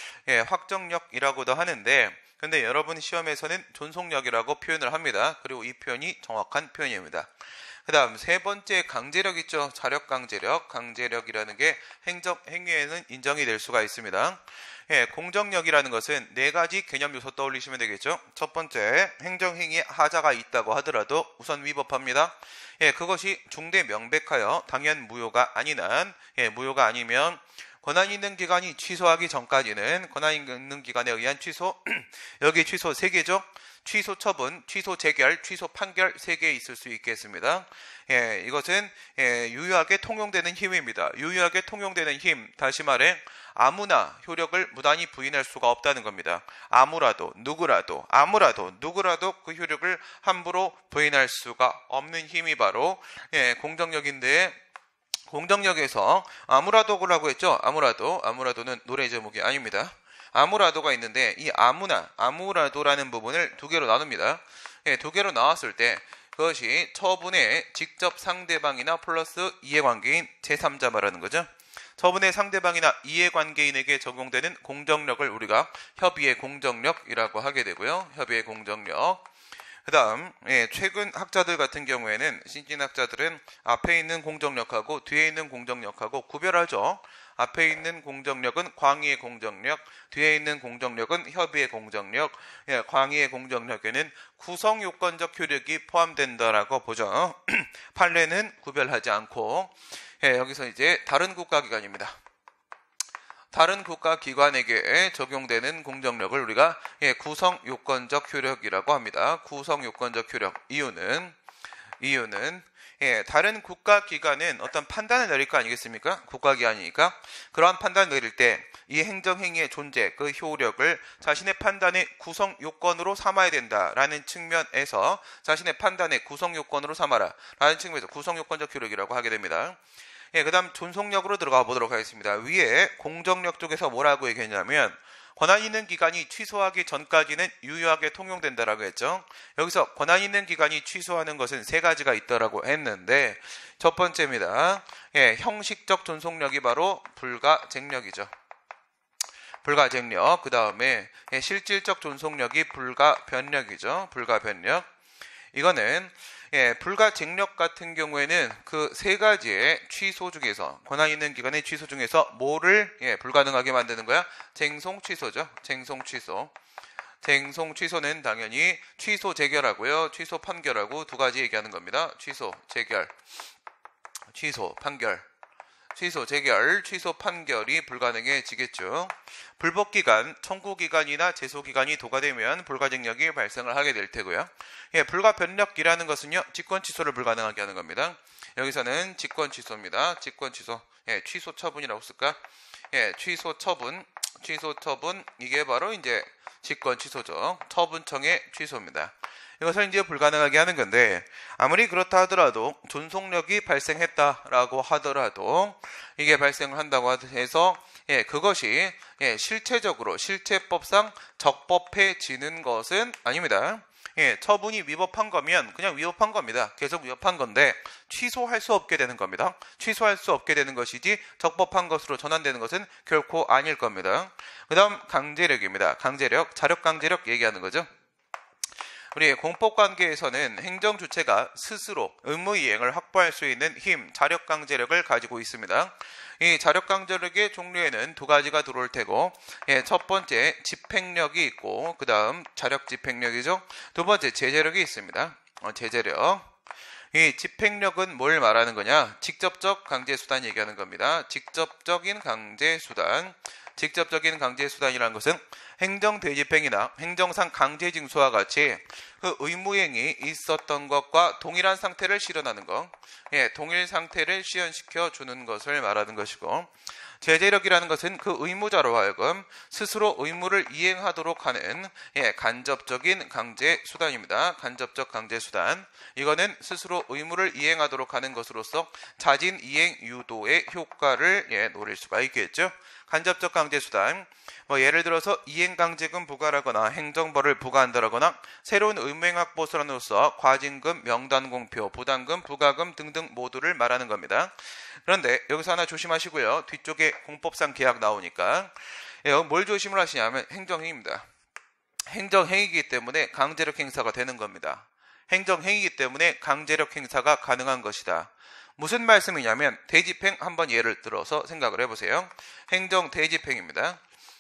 확정력이라고도 하는데, 근데 여러분 시험에서는 존속력이라고 표현을 합니다. 그리고 이 표현이 정확한 표현입니다. 그 다음 세 번째 강제력 있죠. 자력 강제력, 강제력이라는 게 행정행위에는 인정이 될 수가 있습니다. 공정력이라는 것은 4가지 개념 요소 떠올리시면 되겠죠. 첫 번째, 행정행위에 하자가 있다고 하더라도 우선 위법합니다. 그것이 중대 명백하여 당연 무효가 아닌 한, 무효가 아니면 권한이 있는 기관이 취소하기 전까지는 권한이 있는 기관에 의한 취소, 여기 취소 3개죠. 취소 처분, 취소 재결, 취소 판결 3개 있을 수 있겠습니다. 이것은 유효하게 통용되는 힘입니다. 유효하게 통용되는 힘, 다시 말해 아무나 효력을 무단히 부인할 수가 없다는 겁니다. 아무라도 누구라도 그 효력을 함부로 부인할 수가 없는 힘이 바로 공정력인데, 공정력에서 아무라도라고 했죠. 아무라도는 노래 제목이 아닙니다. 아무라도가 있는데 이 아무라도라는 부분을 2개로 나눕니다. 2개로 나왔을 때 그것이 처분의 직접 상대방이나 플러스 이해관계인 제3자 말하는 거죠. 처분의 상대방이나 이해관계인에게 적용되는 공정력을 우리가 협의의 공정력이라고 하게 되고요. 협의의 공정력. 그 다음 최근 학자들 같은 경우에는, 신진학자들은 앞에 있는 공정력하고 뒤에 있는 공정력하고 구별하죠. 앞에 있는 공정력은 광의의 공정력, 뒤에 있는 공정력은 협의의 공정력. 광의의 공정력에는 구성요건적 효력이 포함된다라고 보죠. 판례는 구별하지 않고, 여기서 이제 다른 국가기관입니다. 다른 국가기관에게 적용되는 공정력을 우리가 구성요건적 효력이라고 합니다. 구성요건적 효력. 이유는 다른 국가기관은 어떤 판단을 내릴 거 아니겠습니까? 국가기관이니까. 그러한 판단을 내릴 때 이 행정행위의 존재, 그 효력을 자신의 판단의 구성요건으로 삼아야 된다라는 측면에서, 자신의 판단의 구성요건으로 삼아라 라는 측면에서 구성요건적 효력이라고 하게 됩니다. 그 다음 존속력으로 들어가 보도록 하겠습니다. 위에 공정력 쪽에서 뭐라고 얘기했냐면, 권한 있는 기관이 취소하기 전까지는 유효하게 통용된다라고 했죠. 여기서 권한 있는 기관이 취소하는 것은 3가지가 있다라고 했는데, 첫 번째입니다. 형식적 존속력이 바로 불가쟁력이죠. 불가쟁력. 그 다음에 실질적 존속력이 불가변력이죠. 불가변력. 이거는 불가쟁력 같은 경우에는 그 3가지의 취소 중에서, 권한 있는 기관의 취소 중에서 뭐를 불가능하게 만드는 거야? 쟁송 취소죠. 쟁송 취소. 쟁송 취소는 당연히 취소 재결하고요, 취소 판결하고 2가지 얘기하는 겁니다. 취소 재결, 취소 판결. 취소 재결, 취소 판결이 불가능해지겠죠. 불법기간, 청구기간이나 제소기간이 도과되면 불가쟁력이 발생을 하게 될 테고요. 불가변력이라는 것은요, 직권취소를 불가능하게 하는 겁니다. 여기서는 직권취소입니다. 직권취소. 취소 처분이라고 쓸까? 취소 처분, 이게 바로 이제 직권취소죠. 처분청의 취소입니다. 이것을 이제 불가능하게 하는 건데, 아무리 그렇다 하더라도 존속력이 발생했다라고 하더라도 이게 발생을 한다고 해서 그것이 실체적으로 실체법상 적법해지는 것은 아닙니다. 처분이 위법한 거면 그냥 위법한 겁니다. 계속 위법한 건데 취소할 수 없게 되는 겁니다. 취소할 수 없게 되는 것이지 적법한 것으로 전환되는 것은 결코 아닐 겁니다. 그 다음 강제력입니다. 강제력, 자력강제력 얘기하는 거죠. 우리 공법관계에서는 행정주체가 스스로 의무이행을 확보할 수 있는 힘, 자력강제력을 가지고 있습니다. 이 자력강제력의 종류에는 두 가지가 들어올 테고, 첫 번째 집행력이 있고, 그 다음 자력집행력이죠. 두 번째 제재력이 있습니다. 제재력. 이 집행력은 뭘 말하는 거냐? 직접적 강제수단 얘기하는 겁니다. 직접적인 강제수단. 직접적인 강제수단이라는 것은 행정대집행이나 행정상 강제징수와 같이 그 의무행위 있었던 것과 동일한 상태를 실현하는 것, 동일 상태를 실현시켜 주는 것을 말하는 것이고, 제재력이라는 것은 그 의무자로 하여금 스스로 의무를 이행하도록 하는 간접적인 강제수단입니다. 간접적 강제수단. 이거는 스스로 의무를 이행하도록 하는 것으로서 자진 이행 유도의 효과를 노릴 수가 있겠죠. 간접적 강제수단, 예를 들어서 이행강제금 부과라거나 행정벌을 부과한다거나 새로운 의무행 확보 수단으로서 과징금, 명단공표, 부담금, 부과금 등등 모두를 말하는 겁니다. 그런데 여기서 하나 조심하시고요. 뒤쪽에 공법상 계약 나오니까 뭘 조심을 하시냐면 행정행위입니다. 행정행위이기 때문에 강제력 행사가 되는 겁니다. 행정행위이기 때문에 강제력 행사가 가능한 것이다. 무슨 말씀이냐면 대집행 한번 예를 들어서 생각을 해보세요. 행정대집행입니다.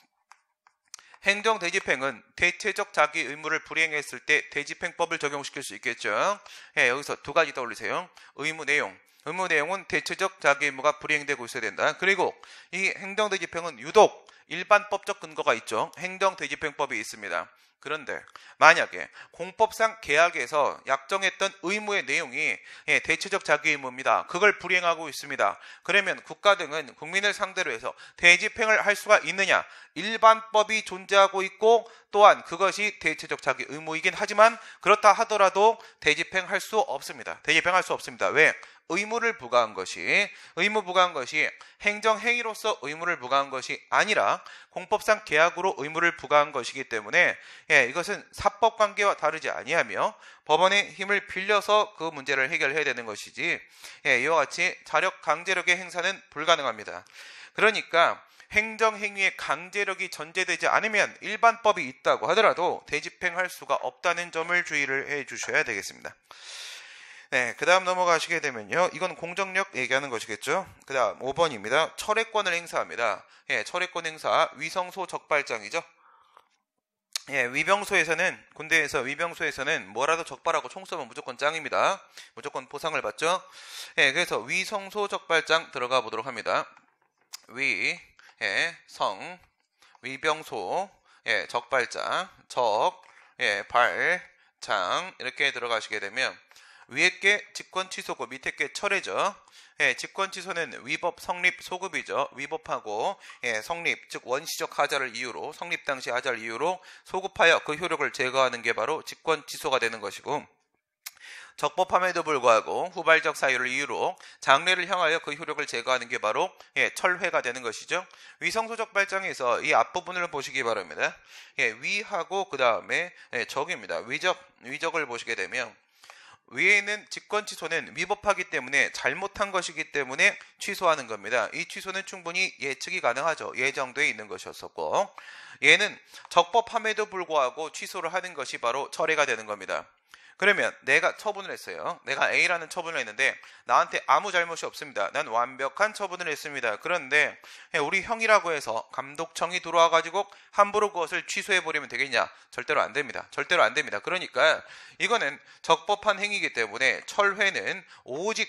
행정대집행은 대체적 자기 의무를 불이행했을 때 대집행법을 적용시킬 수 있겠죠. 여기서 두 가지 떠올리세요. 의무 내용. 의무 내용은 대체적 자기 의무가 불이행되고 있어야 된다. 그리고 이 행정대집행은 유독 일반법적 근거가 있죠. 행정대집행법이 있습니다. 그런데 만약에 공법상 계약에서 약정했던 의무의 내용이 대체적 자기 의무입니다. 그걸 불이행하고 있습니다. 그러면 국가 등은 국민을 상대로 해서 대집행을 할 수가 있느냐? 일반법이 존재하고 있고 또한 그것이 대체적 자기 의무이긴 하지만 그렇다 하더라도 대집행할 수 없습니다. 대집행할 수 없습니다. 왜? 의무를 부과한 것이 행정행위로서 의무를 부과한 것이 아니라 공법상 계약으로 의무를 부과한 것이기 때문에 이것은 사법관계와 다르지 아니하며 법원의 힘을 빌려서 그 문제를 해결해야 되는 것이지 이와 같이 자력 강제력의 행사는 불가능합니다. 그러니까 행정행위의 강제력이 전제되지 않으면 일반법이 있다고 하더라도 대집행할 수가 없다는 점을 주의를 해 주셔야 되겠습니다. 그 다음 넘어가시게 되면요. 이건 공정력 얘기하는 것이겠죠. 그 다음 5번입니다. 철회권을 행사합니다. 철회권 행사, 위성소 적발장이죠. 위병소에서는, 군대에서 위병소에서는 뭐라도 적발하고 총 쏘면 무조건 짱입니다. 무조건 보상을 받죠. 그래서 위성소 적발장 들어가 보도록 합니다. 성, 위병소, 적발장, 발, 장, 이렇게 들어가시게 되면 위에 게 직권 취소고 밑에 게 철회죠. 직권 취소는 위법 성립 소급이죠. 위법하고 성립, 즉 원시적 하자를 이유로, 성립 당시 하자를 이유로 소급하여 그 효력을 제거하는 게 바로 직권 취소가 되는 것이고, 적법함에도 불구하고 후발적 사유를 이유로 장래를 향하여 그 효력을 제거하는 게 바로 철회가 되는 것이죠. 위성소적 발장에서 이 앞부분을 보시기 바랍니다. 위하고 그 다음에 적입니다. 위적을 보시게 되면 위에 있는 직권 취소는 위법하기 때문에 잘못한 것이기 때문에 취소하는 겁니다. 이 취소는 충분히 예측이 가능하죠. 예정되어 있는 것이었었고, 얘는 적법함에도 불구하고 취소를 하는 것이 바로 철회가 되는 겁니다. 그러면 내가 처분을 했어요. 내가 A라는 처분을 했는데 나한테 아무 잘못이 없습니다. 난 완벽한 처분을 했습니다. 그런데 우리 형이라고 해서 감독청이 들어와가지고 함부로 그것을 취소해버리면 되겠냐? 절대로 안 됩니다. 절대로 안 됩니다. 그러니까 이거는 적법한 행위이기 때문에 철회는 오직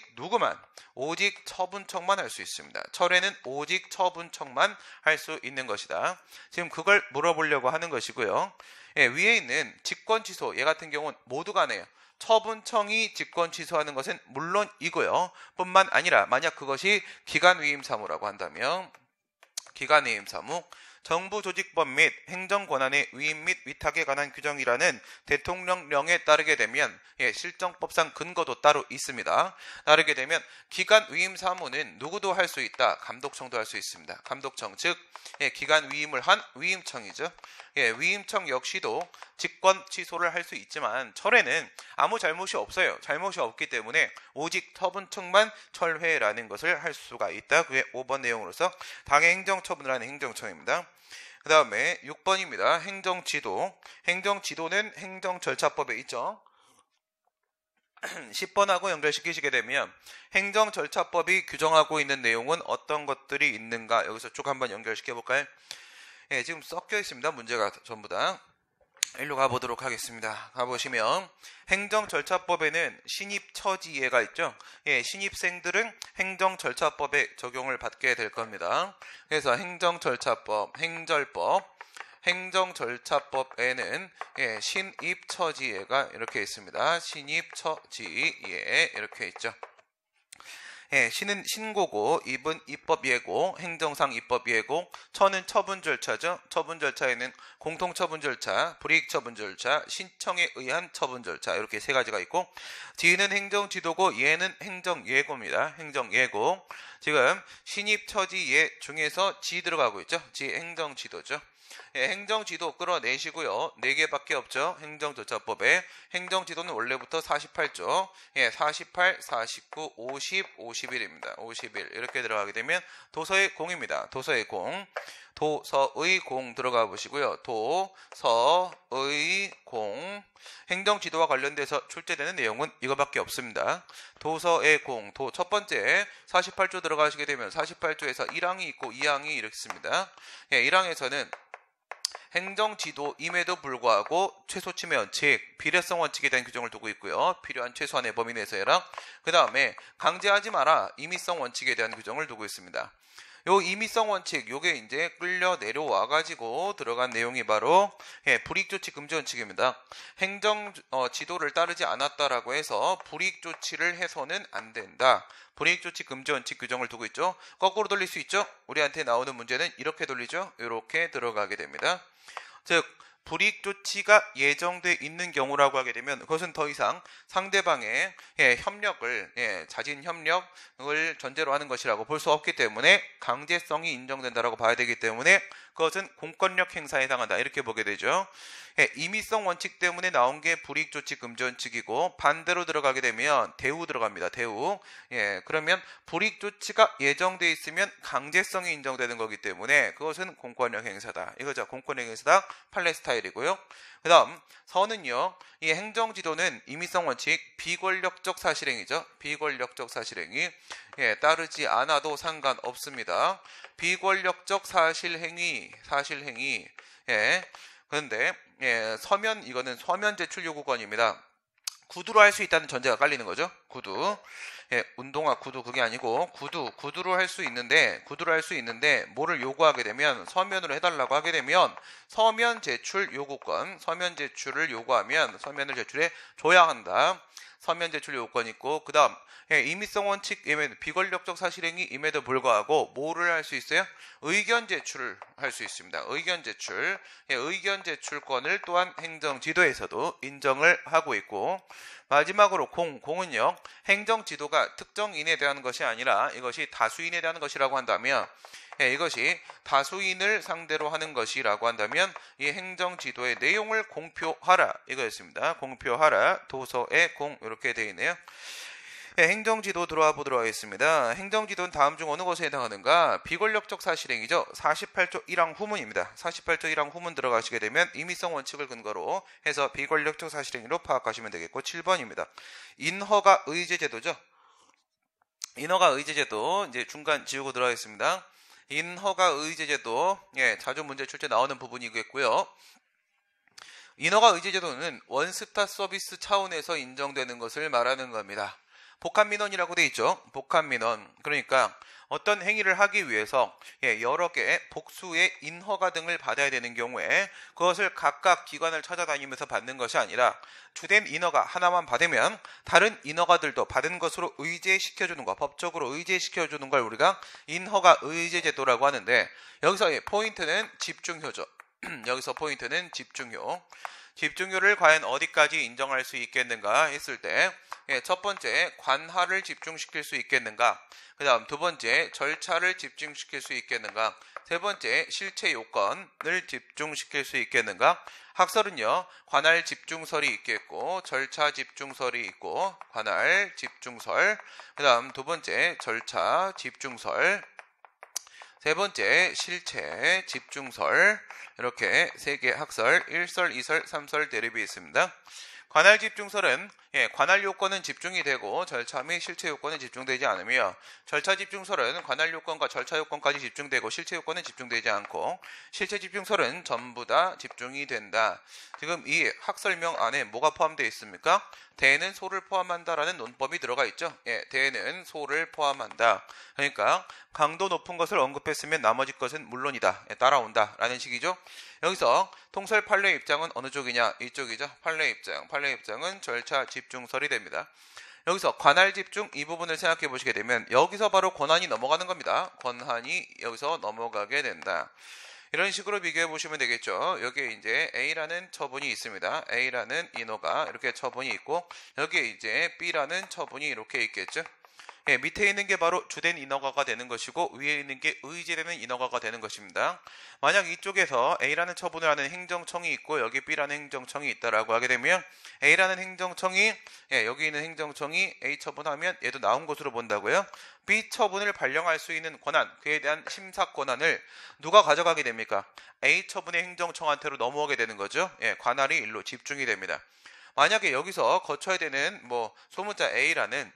처분청만 할 수 있습니다. 철회는 오직 처분청만 할 수 있는 것이다. 지금 그걸 물어보려고 하는 것이고요. 위에 있는 직권 취소, 얘 같은 경우는 모두 간에요. 처분청이 직권 취소하는 것은 물론이고요. 뿐만 아니라 만약 그것이 기간위임 사무라고 한다면, 기간위임 사무, 정부 조직법 및 행정권한의 위임 및 위탁에 관한 규정이라는 대통령령에 따르게 되면 실정법상 근거도 따로 있습니다. 따르게 되면 기관 위임 사무는 누구도 할 수 있다. 감독청도 할 수 있습니다. 감독청 즉 기관 위임을 한 위임청이죠. 위임청 역시도 직권 취소를 할 수 있지만 철회는 아무 잘못이 없어요. 잘못이 없기 때문에 오직 처분청만 철회라는 것을 할 수가 있다. 그게 5번 내용으로서 당해 행정처분을 하는 행정청입니다. 그 다음에 6번입니다. 행정지도. 행정지도는 행정절차법에 있죠. 10번하고 연결시키시게 되면 행정절차법이 규정하고 있는 내용은 어떤 것들이 있는가 여기서 쭉 한번 연결시켜 볼까요? 지금 섞여 있습니다. 문제가 전부 다. 일로 가보도록 하겠습니다. 가보시면 행정절차법에는 신입처지예가 있죠. 신입생들은 행정절차법에 적용을 받게 될 겁니다. 그래서 행정절차법, 행정절차법에는 신입처지예가 이렇게 있습니다. 신입처지예 이렇게 있죠. 신은 신고고, 입은 입법예고, 행정상 입법예고, 처는 처분 절차죠. 처분 절차에는 공통처분 절차, 불이익처분 절차, 신청에 의한 처분 절차 이렇게 세 가지가 있고, 지는 행정지도고, 예는 행정예고입니다. 행정예고. 지금 신입처지예 중에서 지 들어가고 있죠. 지 행정지도죠. 행정지도 끌어내시고요. 4개밖에 없죠. 행정절차법에. 행정지도는 원래부터 48조. 48, 49, 50, 51입니다. 51 이렇게 들어가게 되면 도서의 공입니다. 도서의 공. 도서의 공 들어가 보시고요. 도서의 공. 행정지도와 관련돼서 출제되는 내용은 이거밖에 없습니다. 도서의 공. 첫 번째 48조 들어가시게 되면 48조에서 1항이 있고 2항이 이렇게 있습니다. 1항에서는 행정지도임에도 불구하고 최소침해 원칙, 비례성 원칙에 대한 규정을 두고 있고요. 필요한 최소한의 범위 내에서 해라. 그 다음에 강제하지 마라, 임의성 원칙에 대한 규정을 두고 있습니다. 요 임의성 원칙, 요게 이제 끌려 내려와가지고 들어간 내용이 바로 불이익조치 금지 원칙입니다. 행정 지도를 따르지 않았다라고 해서 불이익조치를 해서는 안 된다. 불이익조치 금지 원칙 규정을 두고 있죠. 거꾸로 돌릴 수 있죠. 우리한테 나오는 문제는 이렇게 돌리죠. 이렇게 들어가게 됩니다. 즉 불이익조치가 예정돼 있는 경우라고 하게 되면 그것은 더 이상 상대방의 협력을 자진 협력을 전제로 하는 것이라고 볼 수 없기 때문에 강제성이 인정된다라고 봐야 되기 때문에 그것은 공권력 행사에 해당한다 이렇게 보게 되죠. 임의성 원칙 때문에 나온 게 불이익조치 금지 원칙이고 반대로 들어가게 되면 대우 들어갑니다. 대우. 그러면 불이익조치가 예정돼 있으면 강제성이 인정되는 거기 때문에 그것은 공권력 행사다. 이거죠. 공권력 행사다. 판례 스타일이고요. 그 다음 서는요. 이 행정지도는 임의성 원칙 비권력적 사실행위죠. 비권력적 사실행위 따르지 않아도 상관없습니다. 비권력적 사실행위 그런데 서면 이거는 서면 제출 요구권입니다. 구두로 할 수 있다는 전제가 깔리는 거죠. 구두. 운동화 구두 그게 아니고 구두로 할 수 있는데 뭐를 요구하게 되면 서면으로 해달라고 하게 되면 서면 제출 요구권, 서면 제출을 요구하면 서면을 제출해 줘야 한다. 서면 제출 요구권이 있고 그 다음 임의성 원칙 비권력적 사실행위임에도 불구하고 뭐를 할 수 있어요? 의견 제출을 할 수 있습니다. 의견 제출. 의견 제출권을 또한 행정지도에서도 인정을 하고 있고 마지막으로 공은요. 행정지도가 특정인에 대한 것이 아니라 이것이 다수인에 대한 것이라고 한다면 이것이 다수인을 상대로 하는 것이라고 한다면 이 행정지도의 내용을 공표하라 이거였습니다. 공표하라 도서의 공 이렇게 되어 있네요. 행정지도 들어와 보도록 하겠습니다. 행정지도는 다음 중 어느 것에 해당하는가? 비권력적 사실행위죠. 48조 1항 후문입니다. 48조 1항 후문 들어가시게 되면 임의성 원칙을 근거로 해서 비권력적 사실행위로 파악하시면 되겠고 7번입니다. 인허가 의제제도죠. 인허가 의제제도 이제 중간 지우고 들어가겠습니다. 인허가 의제제도 자주 문제 출제 나오는 부분이겠고요. 인허가 의제제도는 원스톱 서비스 차원에서 인정되는 것을 말하는 겁니다. 복합민원이라고 돼 있죠. 복합민원. 그러니까 어떤 행위를 하기 위해서 여러 개의 복수의 인허가 등을 받아야 되는 경우에 그것을 각각 기관을 찾아다니면서 받는 것이 아니라 주된 인허가 하나만 받으면 다른 인허가들도 받은 것으로 의제시켜주는 것, 법적으로 의제시켜주는 걸 우리가 인허가 의제제도라고 하는데, 여기서 포인트는 집중효죠. 여기서 포인트는 집중효. 집중효를 과연 어디까지 인정할 수 있겠는가 했을 때, 첫 번째 관할을 집중시킬 수 있겠는가, 그 다음 두 번째 절차를 집중시킬 수 있겠는가, 세 번째 실체 요건을 집중시킬 수 있겠는가. 학설은요, 관할 집중설이 있겠고 절차 집중설이 있고 관할 집중설, 그 다음 두 번째 절차 집중설, 세 번째 실체 집중설, 이렇게 세 개 학설 1설, 2설, 3설 대립이 있습니다. 관할 집중설은 관할 요건은 집중이 되고 절차 및 실체 요건은 집중되지 않으며, 절차 집중설은 관할 요건과 절차 요건까지 집중되고 실체 요건은 집중되지 않고, 실체 집중설은 전부 다 집중이 된다. 지금 이 학설명 안에 뭐가 포함되어 있습니까? 대는 소를 포함한다라는 논법이 들어가 있죠. 대는 소를 포함한다. 그러니까 강도 높은 것을 언급했으면 나머지 것은 물론이다, 따라온다 라는 식이죠. 여기서 통설 판례 입장은 어느 쪽이냐? 이쪽이죠. 판례 입장은 절차 집중설이 됩니다. 여기서 관할 집중 이 부분을 생각해 보시게 되면 여기서 바로 권한이 넘어가는 겁니다. 권한이 여기서 넘어가게 된다. 이런 식으로 비교해 보시면 되겠죠. 여기에 이제 A라는 처분이 있습니다. A라는 인허가 이렇게 처분이 있고, 여기에 이제 B라는 처분이 이렇게 있겠죠. 밑에 있는 게 바로 주된 인허가가 되는 것이고 위에 있는 게 의제되는 인허가가 되는 것입니다. 만약 이쪽에서 A라는 처분을 하는 행정청이 있고 여기 B라는 행정청이 있다라고 하게 되면 A라는 행정청이 여기 있는 행정청이 A 처분하면 얘도 나온 것으로 본다고요. B 처분을 발령할 수 있는 권한, 그에 대한 심사 권한을 누가 가져가게 됩니까? A 처분의 행정청한테로 넘어오게 되는 거죠. 관할이 일로 집중이 됩니다. 만약에 여기서 거쳐야 되는 소문자 A라는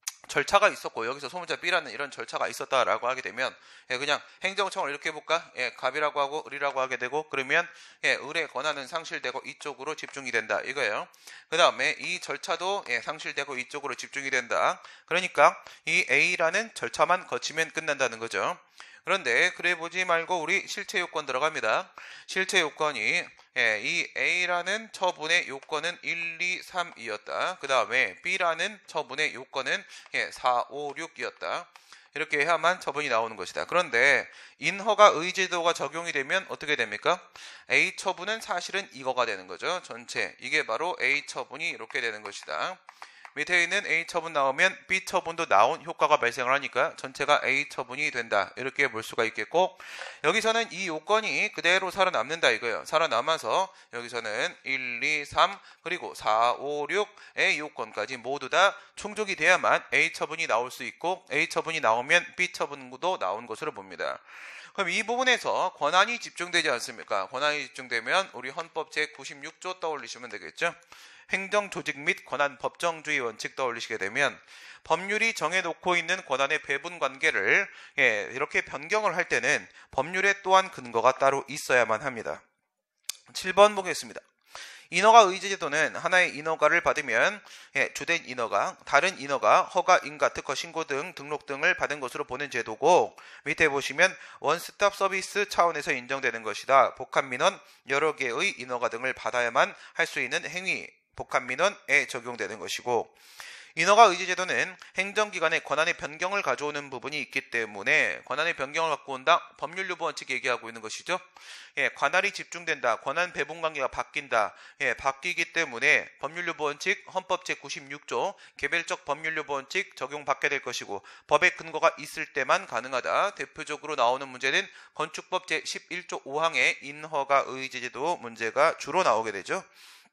절차가 있었고 여기서 소문자 B라는 이런 절차가 있었다라고 하게 되면 그냥 행정청을 이렇게 해볼까? 갑이라고 하고 을이라고 하게 되고, 그러면 을의 권한은 상실되고 이쪽으로 집중이 된다 이거예요. 그 다음에 이 절차도 상실되고 이쪽으로 집중이 된다. 그러니까 이 A라는 절차만 거치면 끝난다는 거죠. 그런데 그래 보지 말고 우리 실체 요건 들어갑니다. 실체 요건이 이 A라는 처분의 요건은 1, 2, 3이었다. 그 다음에 B라는 처분의 요건은 4, 5, 6이었다. 이렇게 해야만 처분이 나오는 것이다. 그런데 인허가 의제도가 적용이 되면 어떻게 됩니까? A 처분은 사실은 이거가 되는 거죠. 전체. 이게 바로 A 처분이 이렇게 되는 것이다. 밑에 있는 A 처분 나오면 B 처분도 나온 효과가 발생을 하니까 전체가 A 처분이 된다. 이렇게 볼 수가 있겠고, 여기서는 이 요건이 그대로 살아남는다 이거예요. 살아남아서 여기서는 1, 2, 3 그리고 4, 5, 6의 요건까지 모두 다 충족이 돼야만 A 처분이 나올 수 있고, A 처분이 나오면 B 처분도 나온 것으로 봅니다. 그럼 이 부분에서 권한이 집중되지 않습니까? 권한이 집중되면 우리 헌법 제96조 떠올리시면 되겠죠. 행정조직 및 권한 법정주의 원칙 떠올리시게 되면 법률이 정해놓고 있는 권한의 배분 관계를 이렇게 변경을 할 때는 법률에 또한 근거가 따로 있어야만 합니다. 7번 보겠습니다. 인허가 의제제도는 하나의 인허가를 받으면 주된 인허가, 다른 인허가, 허가, 인가, 특허, 신고 등 등록 등을 받은 것으로 보는 제도고, 밑에 보시면 원스톱 서비스 차원에서 인정되는 것이다. 복합민원, 여러 개의 인허가 등을 받아야만 할 수 있는 행위, 복합민원에 적용되는 것이고, 인허가 의제제도는 행정기관의 권한의 변경을 가져오는 부분이 있기 때문에 권한의 변경을 갖고 온다. 법률유보 원칙 얘기하고 있는 것이죠. 관할이 집중된다. 권한 배분관계가 바뀐다. 바뀌기 때문에 법률유보 원칙 헌법 제96조 개별적 법률유보 원칙 적용받게 될 것이고, 법의 근거가 있을 때만 가능하다. 대표적으로 나오는 문제는 건축법 제11조 5항의 인허가 의제제도 문제가 주로 나오게 되죠.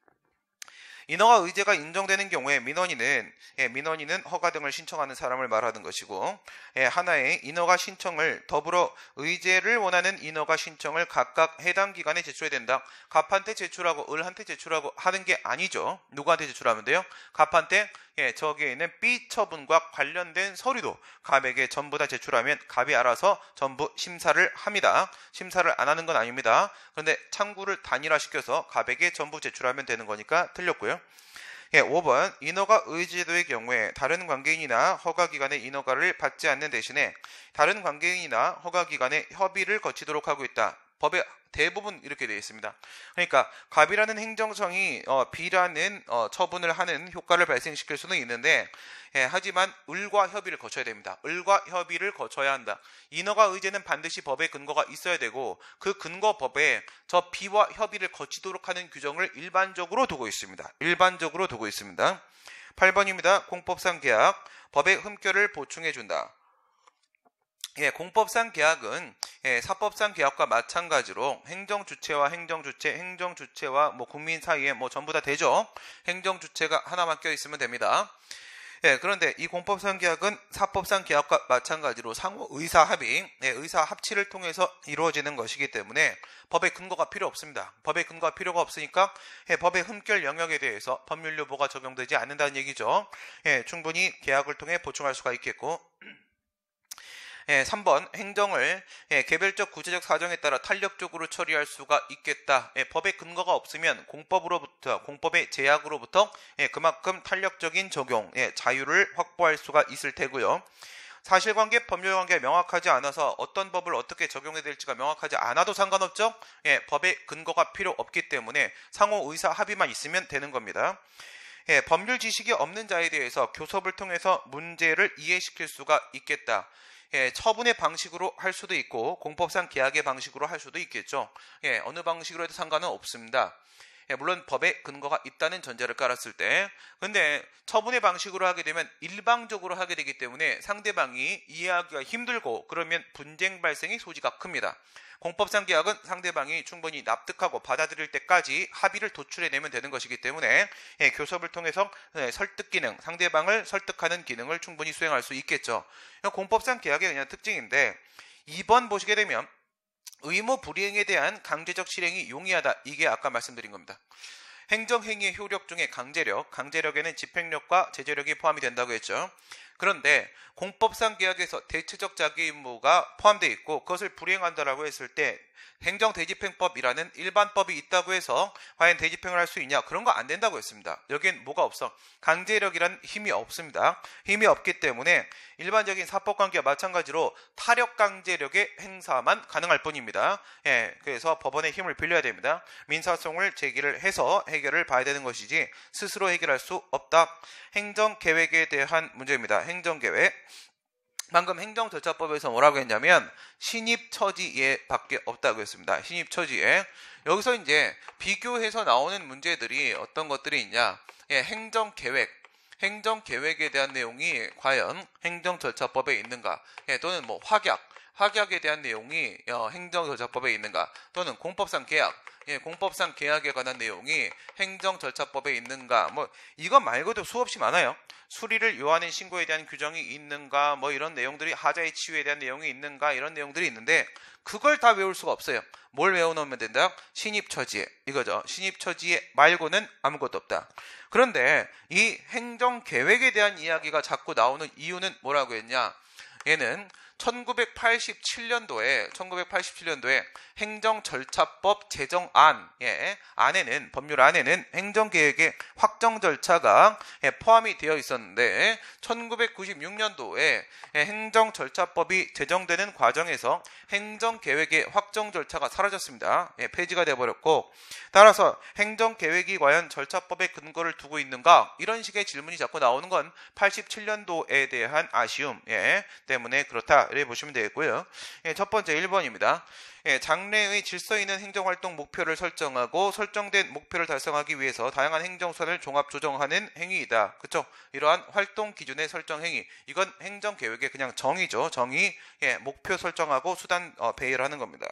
인허가 의제가 인정되는 경우에 민원인은 허가 등을 신청하는 사람을 말하는 것이고, 하나의 인허가 신청을 더불어 의제를 원하는 인허가 신청을 각각 해당 기관에 제출해야 된다. 갑한테 제출하고 을한테 제출하고 하는 게 아니죠. 누구한테 제출하면 돼요? 갑한테 저기에 있는 B 처분과 관련된 서류도 갑에게 전부 다 제출하면 갑이 알아서 전부 심사를 합니다. 심사를 안 하는 건 아닙니다. 그런데 창구를 단일화시켜서 갑에게 전부 제출하면 되는 거니까 틀렸고요. 예, 5번 인허가 의제도의 경우에 다른 관계인이나 허가기관의 인허가를 받지 않는 대신에 다른 관계인이나 허가기관의 협의를 거치도록 하고 있다. 법에 대부분 이렇게 되어 있습니다. 그러니까 갑이라는 행정성이 B라는 처분을 하는 효과를 발생시킬 수는 있는데 하지만 을과 협의를 거쳐야 됩니다. 을과 협의를 거쳐야 한다. 인허가 의제는 반드시 법의 근거가 있어야 되고 그 근거 법에 저 B와 협의를 거치도록 하는 규정을 일반적으로 두고 있습니다. 일반적으로 두고 있습니다. 8번입니다. 공법상 계약, 법의 흠결을 보충해 준다. 공법상 계약은 사법상 계약과 마찬가지로 행정주체와 행정주체, 행정주체와 국민 사이에 전부 다 되죠. 행정주체가 하나만 껴있으면 됩니다. 그런데 이 공법상 계약은 사법상 계약과 마찬가지로 상호 의사 합의, 의사 합치를 통해서 이루어지는 것이기 때문에 법의 근거가 필요 없습니다. 법의 근거가 필요가 없으니까 법의 흠결 영역에 대해서 법률요보가 적용되지 않는다는 얘기죠. 충분히 계약을 통해 보충할 수가 있겠고 3번 행정을 개별적 구체적 사정에 따라 탄력적으로 처리할 수가 있겠다. 법의 근거가 없으면 공법의 제약으로부터 그만큼 탄력적인 적용, 자유를 확보할 수가 있을 테고요. 사실관계, 법률관계가 명확하지 않아서 어떤 법을 어떻게 적용해야 될지가 명확하지 않아도 상관없죠. 법의 근거가 필요 없기 때문에 상호 의사 합의만 있으면 되는 겁니다. 법률 지식이 없는 자에 대해서 교섭을 통해서 문제를 이해시킬 수가 있겠다. 처분의 방식으로 할 수도 있고 공법상 계약의 방식으로 할 수도 있겠죠. 어느 방식으로 해도 상관은 없습니다. 물론 법에 근거가 있다는 전제를 깔았을 때. 근데 처분의 방식으로 하게 되면 일방적으로 하게 되기 때문에 상대방이 이해하기가 힘들고 그러면 분쟁 발생의 소지가 큽니다. 공법상 계약은 상대방이 충분히 납득하고 받아들일 때까지 합의를 도출해내면 되는 것이기 때문에 교섭을 통해서 설득 기능, 상대방을 설득하는 기능을 충분히 수행할 수 있겠죠. 공법상 계약의 그냥 특징인데 2번 보시게 되면 의무 불이행에 대한 강제적 실행이 용이하다. 이게 아까 말씀드린 겁니다. 행정행위의 효력 중에 강제력에는 집행력과 제재력이 포함이 된다고 했죠. 그런데 공법상 계약에서 대체적 자기 의무가 포함되어 있고 그것을 불이행한다라고 했을 때 행정대집행법이라는 일반법이 있다고 해서 과연 대집행을 할 수 있냐? 그런 거 안 된다고 했습니다. 여기엔 뭐가 없어? 강제력이란 힘이 없습니다. 힘이 없기 때문에 일반적인 사법관계와 마찬가지로 타력 강제력의 행사만 가능할 뿐입니다. 그래서 법원의 힘을 빌려야 됩니다. 민사소송을 제기를 해서 해결을 봐야 되는 것이지 스스로 해결할 수 없다. 행정계획에 대한 문제입니다. 행정계획. 방금 행정절차법에서 뭐라고 했냐면 신입처지에 밖에 없다고 했습니다. 신입처지에. 여기서 이제 비교해서 나오는 문제들이 어떤 것들이 있냐. 행정계획에 대한 내용이 과연 행정절차법에 있는가. 또는 확약에 대한 내용이 행정절차법에 있는가. 또는 공법상 계약. 공법상 계약에 관한 내용이 행정절차법에 있는가. 이것 말고도 수없이 많아요. 수리를 요하는 신고에 대한 규정이 있는가, 이런 내용들이 하자의 치유에 대한 내용이 있는가, 이런 내용들이 있는데 그걸 다 외울 수가 없어요. 뭘 외워놓으면 된다? 신입처지에. 이거죠. 신입처지에 말고는 아무것도 없다. 그런데 이 행정계획에 대한 이야기가 자꾸 나오는 이유는 뭐라고 했냐? 얘는 1987년도에 행정절차법 제정안, 법률 안에는 행정계획의 확정 절차가 포함이 되어 있었는데 1996년도에 행정절차법이 제정되는 과정에서 행정계획의 확정 절차가 사라졌습니다. 폐지가 되어버렸고 따라서 행정계획이 과연 절차법에 근거를 두고 있는가? 이런 식의 질문이 자꾸 나오는 건 87년도에 대한 아쉬움 때문에 그렇다. 이렇게 보시면 되겠고요. 첫 번째 1번입니다. 장래의 질서 있는 행정활동 목표를 설정하고 설정된 목표를 달성하기 위해서 다양한 행정수단을 종합 조정하는 행위이다. 그렇죠? 이러한 활동 기준의 설정 행위. 이건 행정계획의 그냥 정의죠. 정의. 목표 설정하고 수단 배열하는 겁니다.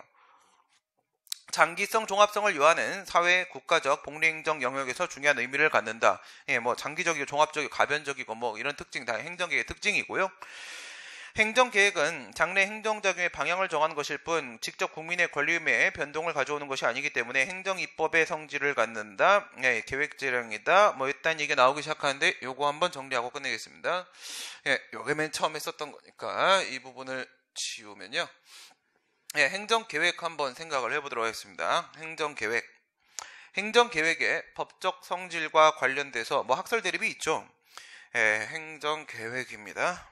장기성 종합성을 요하는 사회, 국가적, 복리행정 영역에서 중요한 의미를 갖는다. 장기적이고 종합적이고 가변적이고 이런 특징 다 행정계획의 특징이고요. 행정계획은 장래 행정작용의 방향을 정하는 것일 뿐 직접 국민의 권리임에 변동을 가져오는 것이 아니기 때문에 행정입법의 성질을 갖는다. 계획재량이다. 일단 이게 나오기 시작하는데 요거 한번 정리하고 끝내겠습니다. 요게 맨 처음에 썼던 거니까 이 부분을 지우면요. 행정계획 한번 생각을 해보도록 하겠습니다. 행정계획. 행정계획의 법적 성질과 관련돼서 뭐 학설 대립이 있죠. 행정계획입니다.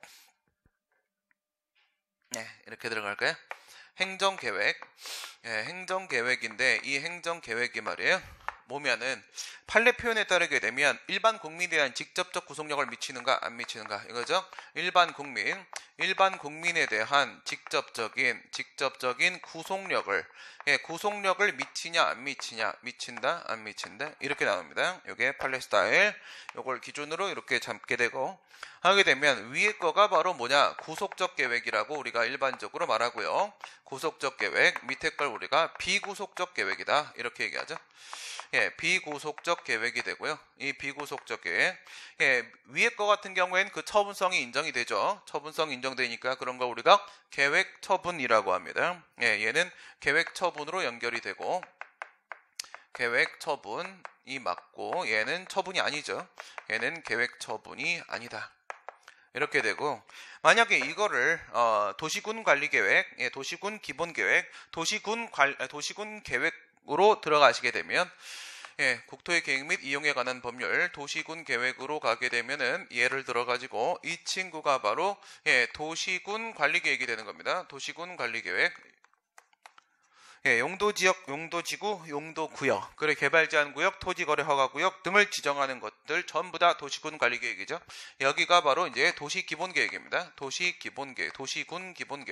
이렇게 들어갈까요? 행정계획. 행정계획인데 이 행정계획이 말이에요. 뭐냐는 판례 표현에 따르게 되면 일반 국민에 대한 직접적 구속력을 미치는가 안 미치는가 이거죠. 일반 국민에 대한 직접적인 구속력을 구속력을 미치냐 안 미치냐 미친다 안 미친다 이렇게 나옵니다. 이게 판례 스타일. 이걸 기준으로 이렇게 잡게 되고 하게 되면 위에 거가 바로 뭐냐 구속적 계획이라고 우리가 일반적으로 말하고요. 구속적 계획 밑에 걸 우리가 비구속적 계획이다 이렇게 얘기하죠. 비구속적 계획이 되고요. 이 비구속적 계획 위에 거 같은 경우에는 그 처분성이 인정이 되죠. 처분성 인정되니까 그런 거 우리가 계획 처분이라고 합니다. 얘는 계획 처분으로 연결이 되고 계획 처분이 맞고 얘는 처분이 아니죠. 얘는 계획 처분이 아니다. 이렇게 되고 만약에 이거를 도시군 관리계획, 도시군 기본계획, 도시군 계획으로 들어가시게 되면 국토의 계획 및 이용에 관한 법률 도시군 계획으로 가게 되면은 예를 들어 가지고 이 친구가 바로 도시군 관리계획이 되는 겁니다. 도시군 관리계획. 용도지역, 용도지구, 용도구역, 그래 개발제한구역, 토지거래허가구역 등을 지정하는 것들 전부 다 도시군 관리계획이죠. 여기가 바로 이제 도시기본계획입니다. 도시기본계획, 도시군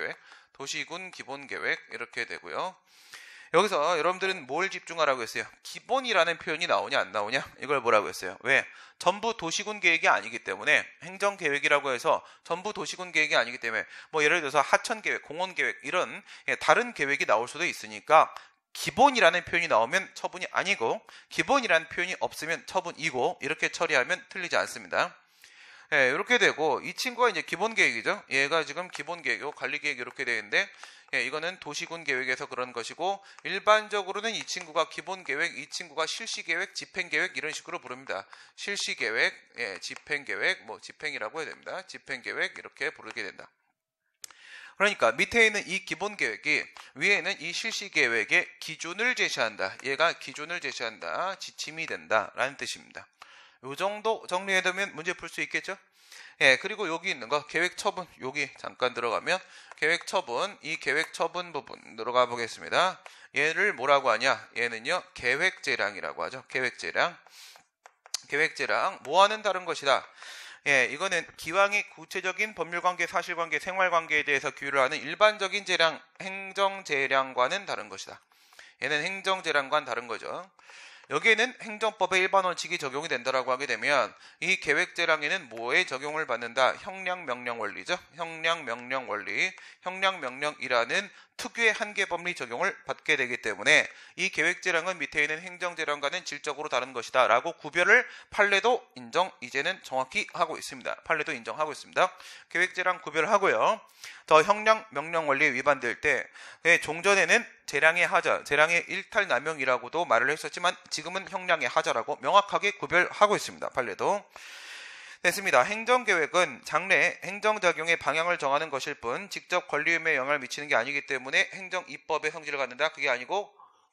기본계획 이렇게 되고요. 여기서 여러분들은 뭘 집중하라고 했어요? 기본이라는 표현이 나오냐 안 나오냐? 이걸 뭐라고 했어요? 왜? 전부 도시군 계획이 아니기 때문에 행정계획이라고 해서 전부 도시군 계획이 아니기 때문에 뭐 예를 들어서 하천계획, 공원계획 이런 다른 계획이 나올 수도 있으니까 기본이라는 표현이 나오면 처분이 아니고 기본이라는 표현이 없으면 처분이고 이렇게 처리하면 틀리지 않습니다. 이렇게 되고 이 친구가 이제 기본계획이죠. 얘가 지금 기본계획이고 관리계획 이렇게 되는데 이거는 도시군 계획에서 그런 것이고 일반적으로는 이 친구가 기본계획, 이 친구가 실시계획, 집행계획 이런 식으로 부릅니다. 실시계획, 집행계획, 뭐 집행이라고 해야 됩니다. 집행계획 이렇게 부르게 된다. 그러니까 밑에 있는 이 기본계획이 위에는 이 실시계획의 기준을 제시한다. 얘가 기준을 제시한다. 지침이 된다 라는 뜻입니다. 요 정도 정리해두면 문제 풀 수 있겠죠? 그리고 여기 있는 거 계획 처분 여기 잠깐 들어가면 계획 처분 이 계획 처분 부분 들어가 보겠습니다. 얘를 뭐라고 하냐? 얘는요 계획재량이라고 하죠. 계획재량 뭐와는 다른 것이다. 이거는 기왕의 구체적인 법률관계, 사실관계, 생활관계에 대해서 규율을 하는 일반적인 재량, 행정재량과는 다른 것이다. 얘는 행정재량과는 다른 거죠. 여기에는 행정법의 일반 원칙이 적용이 된다라고 하게 되면 이 계획재량에는 뭐에 적용을 받는다? 형량명령 원리죠. 형량명령 원리, 형량명령이라는 특유의 한계법리 적용을 받게 되기 때문에 이 계획재량은 밑에 있는 행정재량과는 질적으로 다른 것이다 라고 구별을 판례도 인정 이제는 정확히 하고 있습니다. 판례도 인정하고 있습니다. 계획재량 구별하고요. 더 형량명령 원리에 위반될 때 종전에는 재량의 하자, 재량의 일탈남용이라고도 말을 했었지만 지금은 형량의 하자라고 명확하게 구별하고 있습니다. 판례도. 됐습니다. 행정계획은 장래 행정작용의 방향을 정하는 것일 뿐 직접 권리의무에 영향을 미치는 게 아니기 때문에 행정입법의 성질을 갖는다. 그게 아니고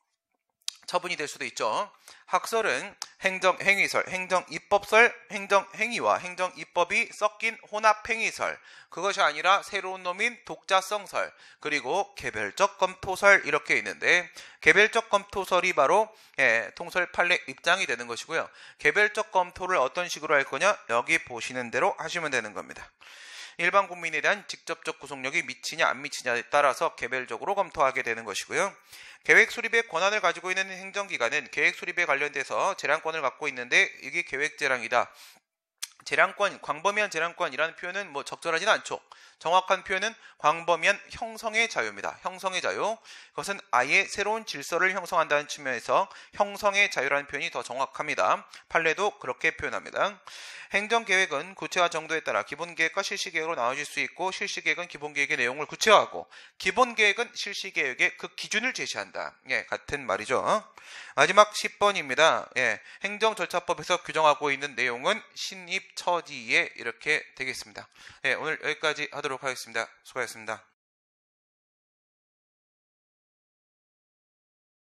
처분이 될 수도 있죠. 학설은 행정행위설, 행정입법설, 행정행위와 행정입법이 섞인 혼합행위설, 그것이 아니라 새로운 놈인 독자성설, 그리고 개별적 검토설 이렇게 있는데 개별적 검토설이 바로 통설 판례 입장이 되는 것이고요. 개별적 검토를 어떤 식으로 할 거냐? 여기 보시는 대로 하시면 되는 겁니다. 일반 국민에 대한 직접적 구속력이 미치냐 안 미치냐에 따라서 개별적으로 검토하게 되는 것이고요. 계획 수립의 권한을 가지고 있는 행정기관은 계획 수립에 관련돼서 재량권을 갖고 있는데 이게 계획재량이다. 재량권, 광범위한 재량권이라는 표현은 뭐 적절하지는 않죠. 정확한 표현은 광범위한 형성의 자유입니다. 형성의 자유. 그것은 아예 새로운 질서를 형성한다는 측면에서 형성의 자유라는 표현이 더 정확합니다. 판례도 그렇게 표현합니다. 행정계획은 구체화 정도에 따라 기본계획과 실시계획으로 나눠질 수 있고 실시계획은 기본계획의 내용을 구체화하고 기본계획은 실시계획의 그 기준을 제시한다. 같은 말이죠. 마지막 10번입니다. 행정절차법에서 규정하고 있는 내용은 신입처지에 이렇게 되겠습니다. 오늘 여기까지 하도록 하겠습니다. 수고하셨습니다.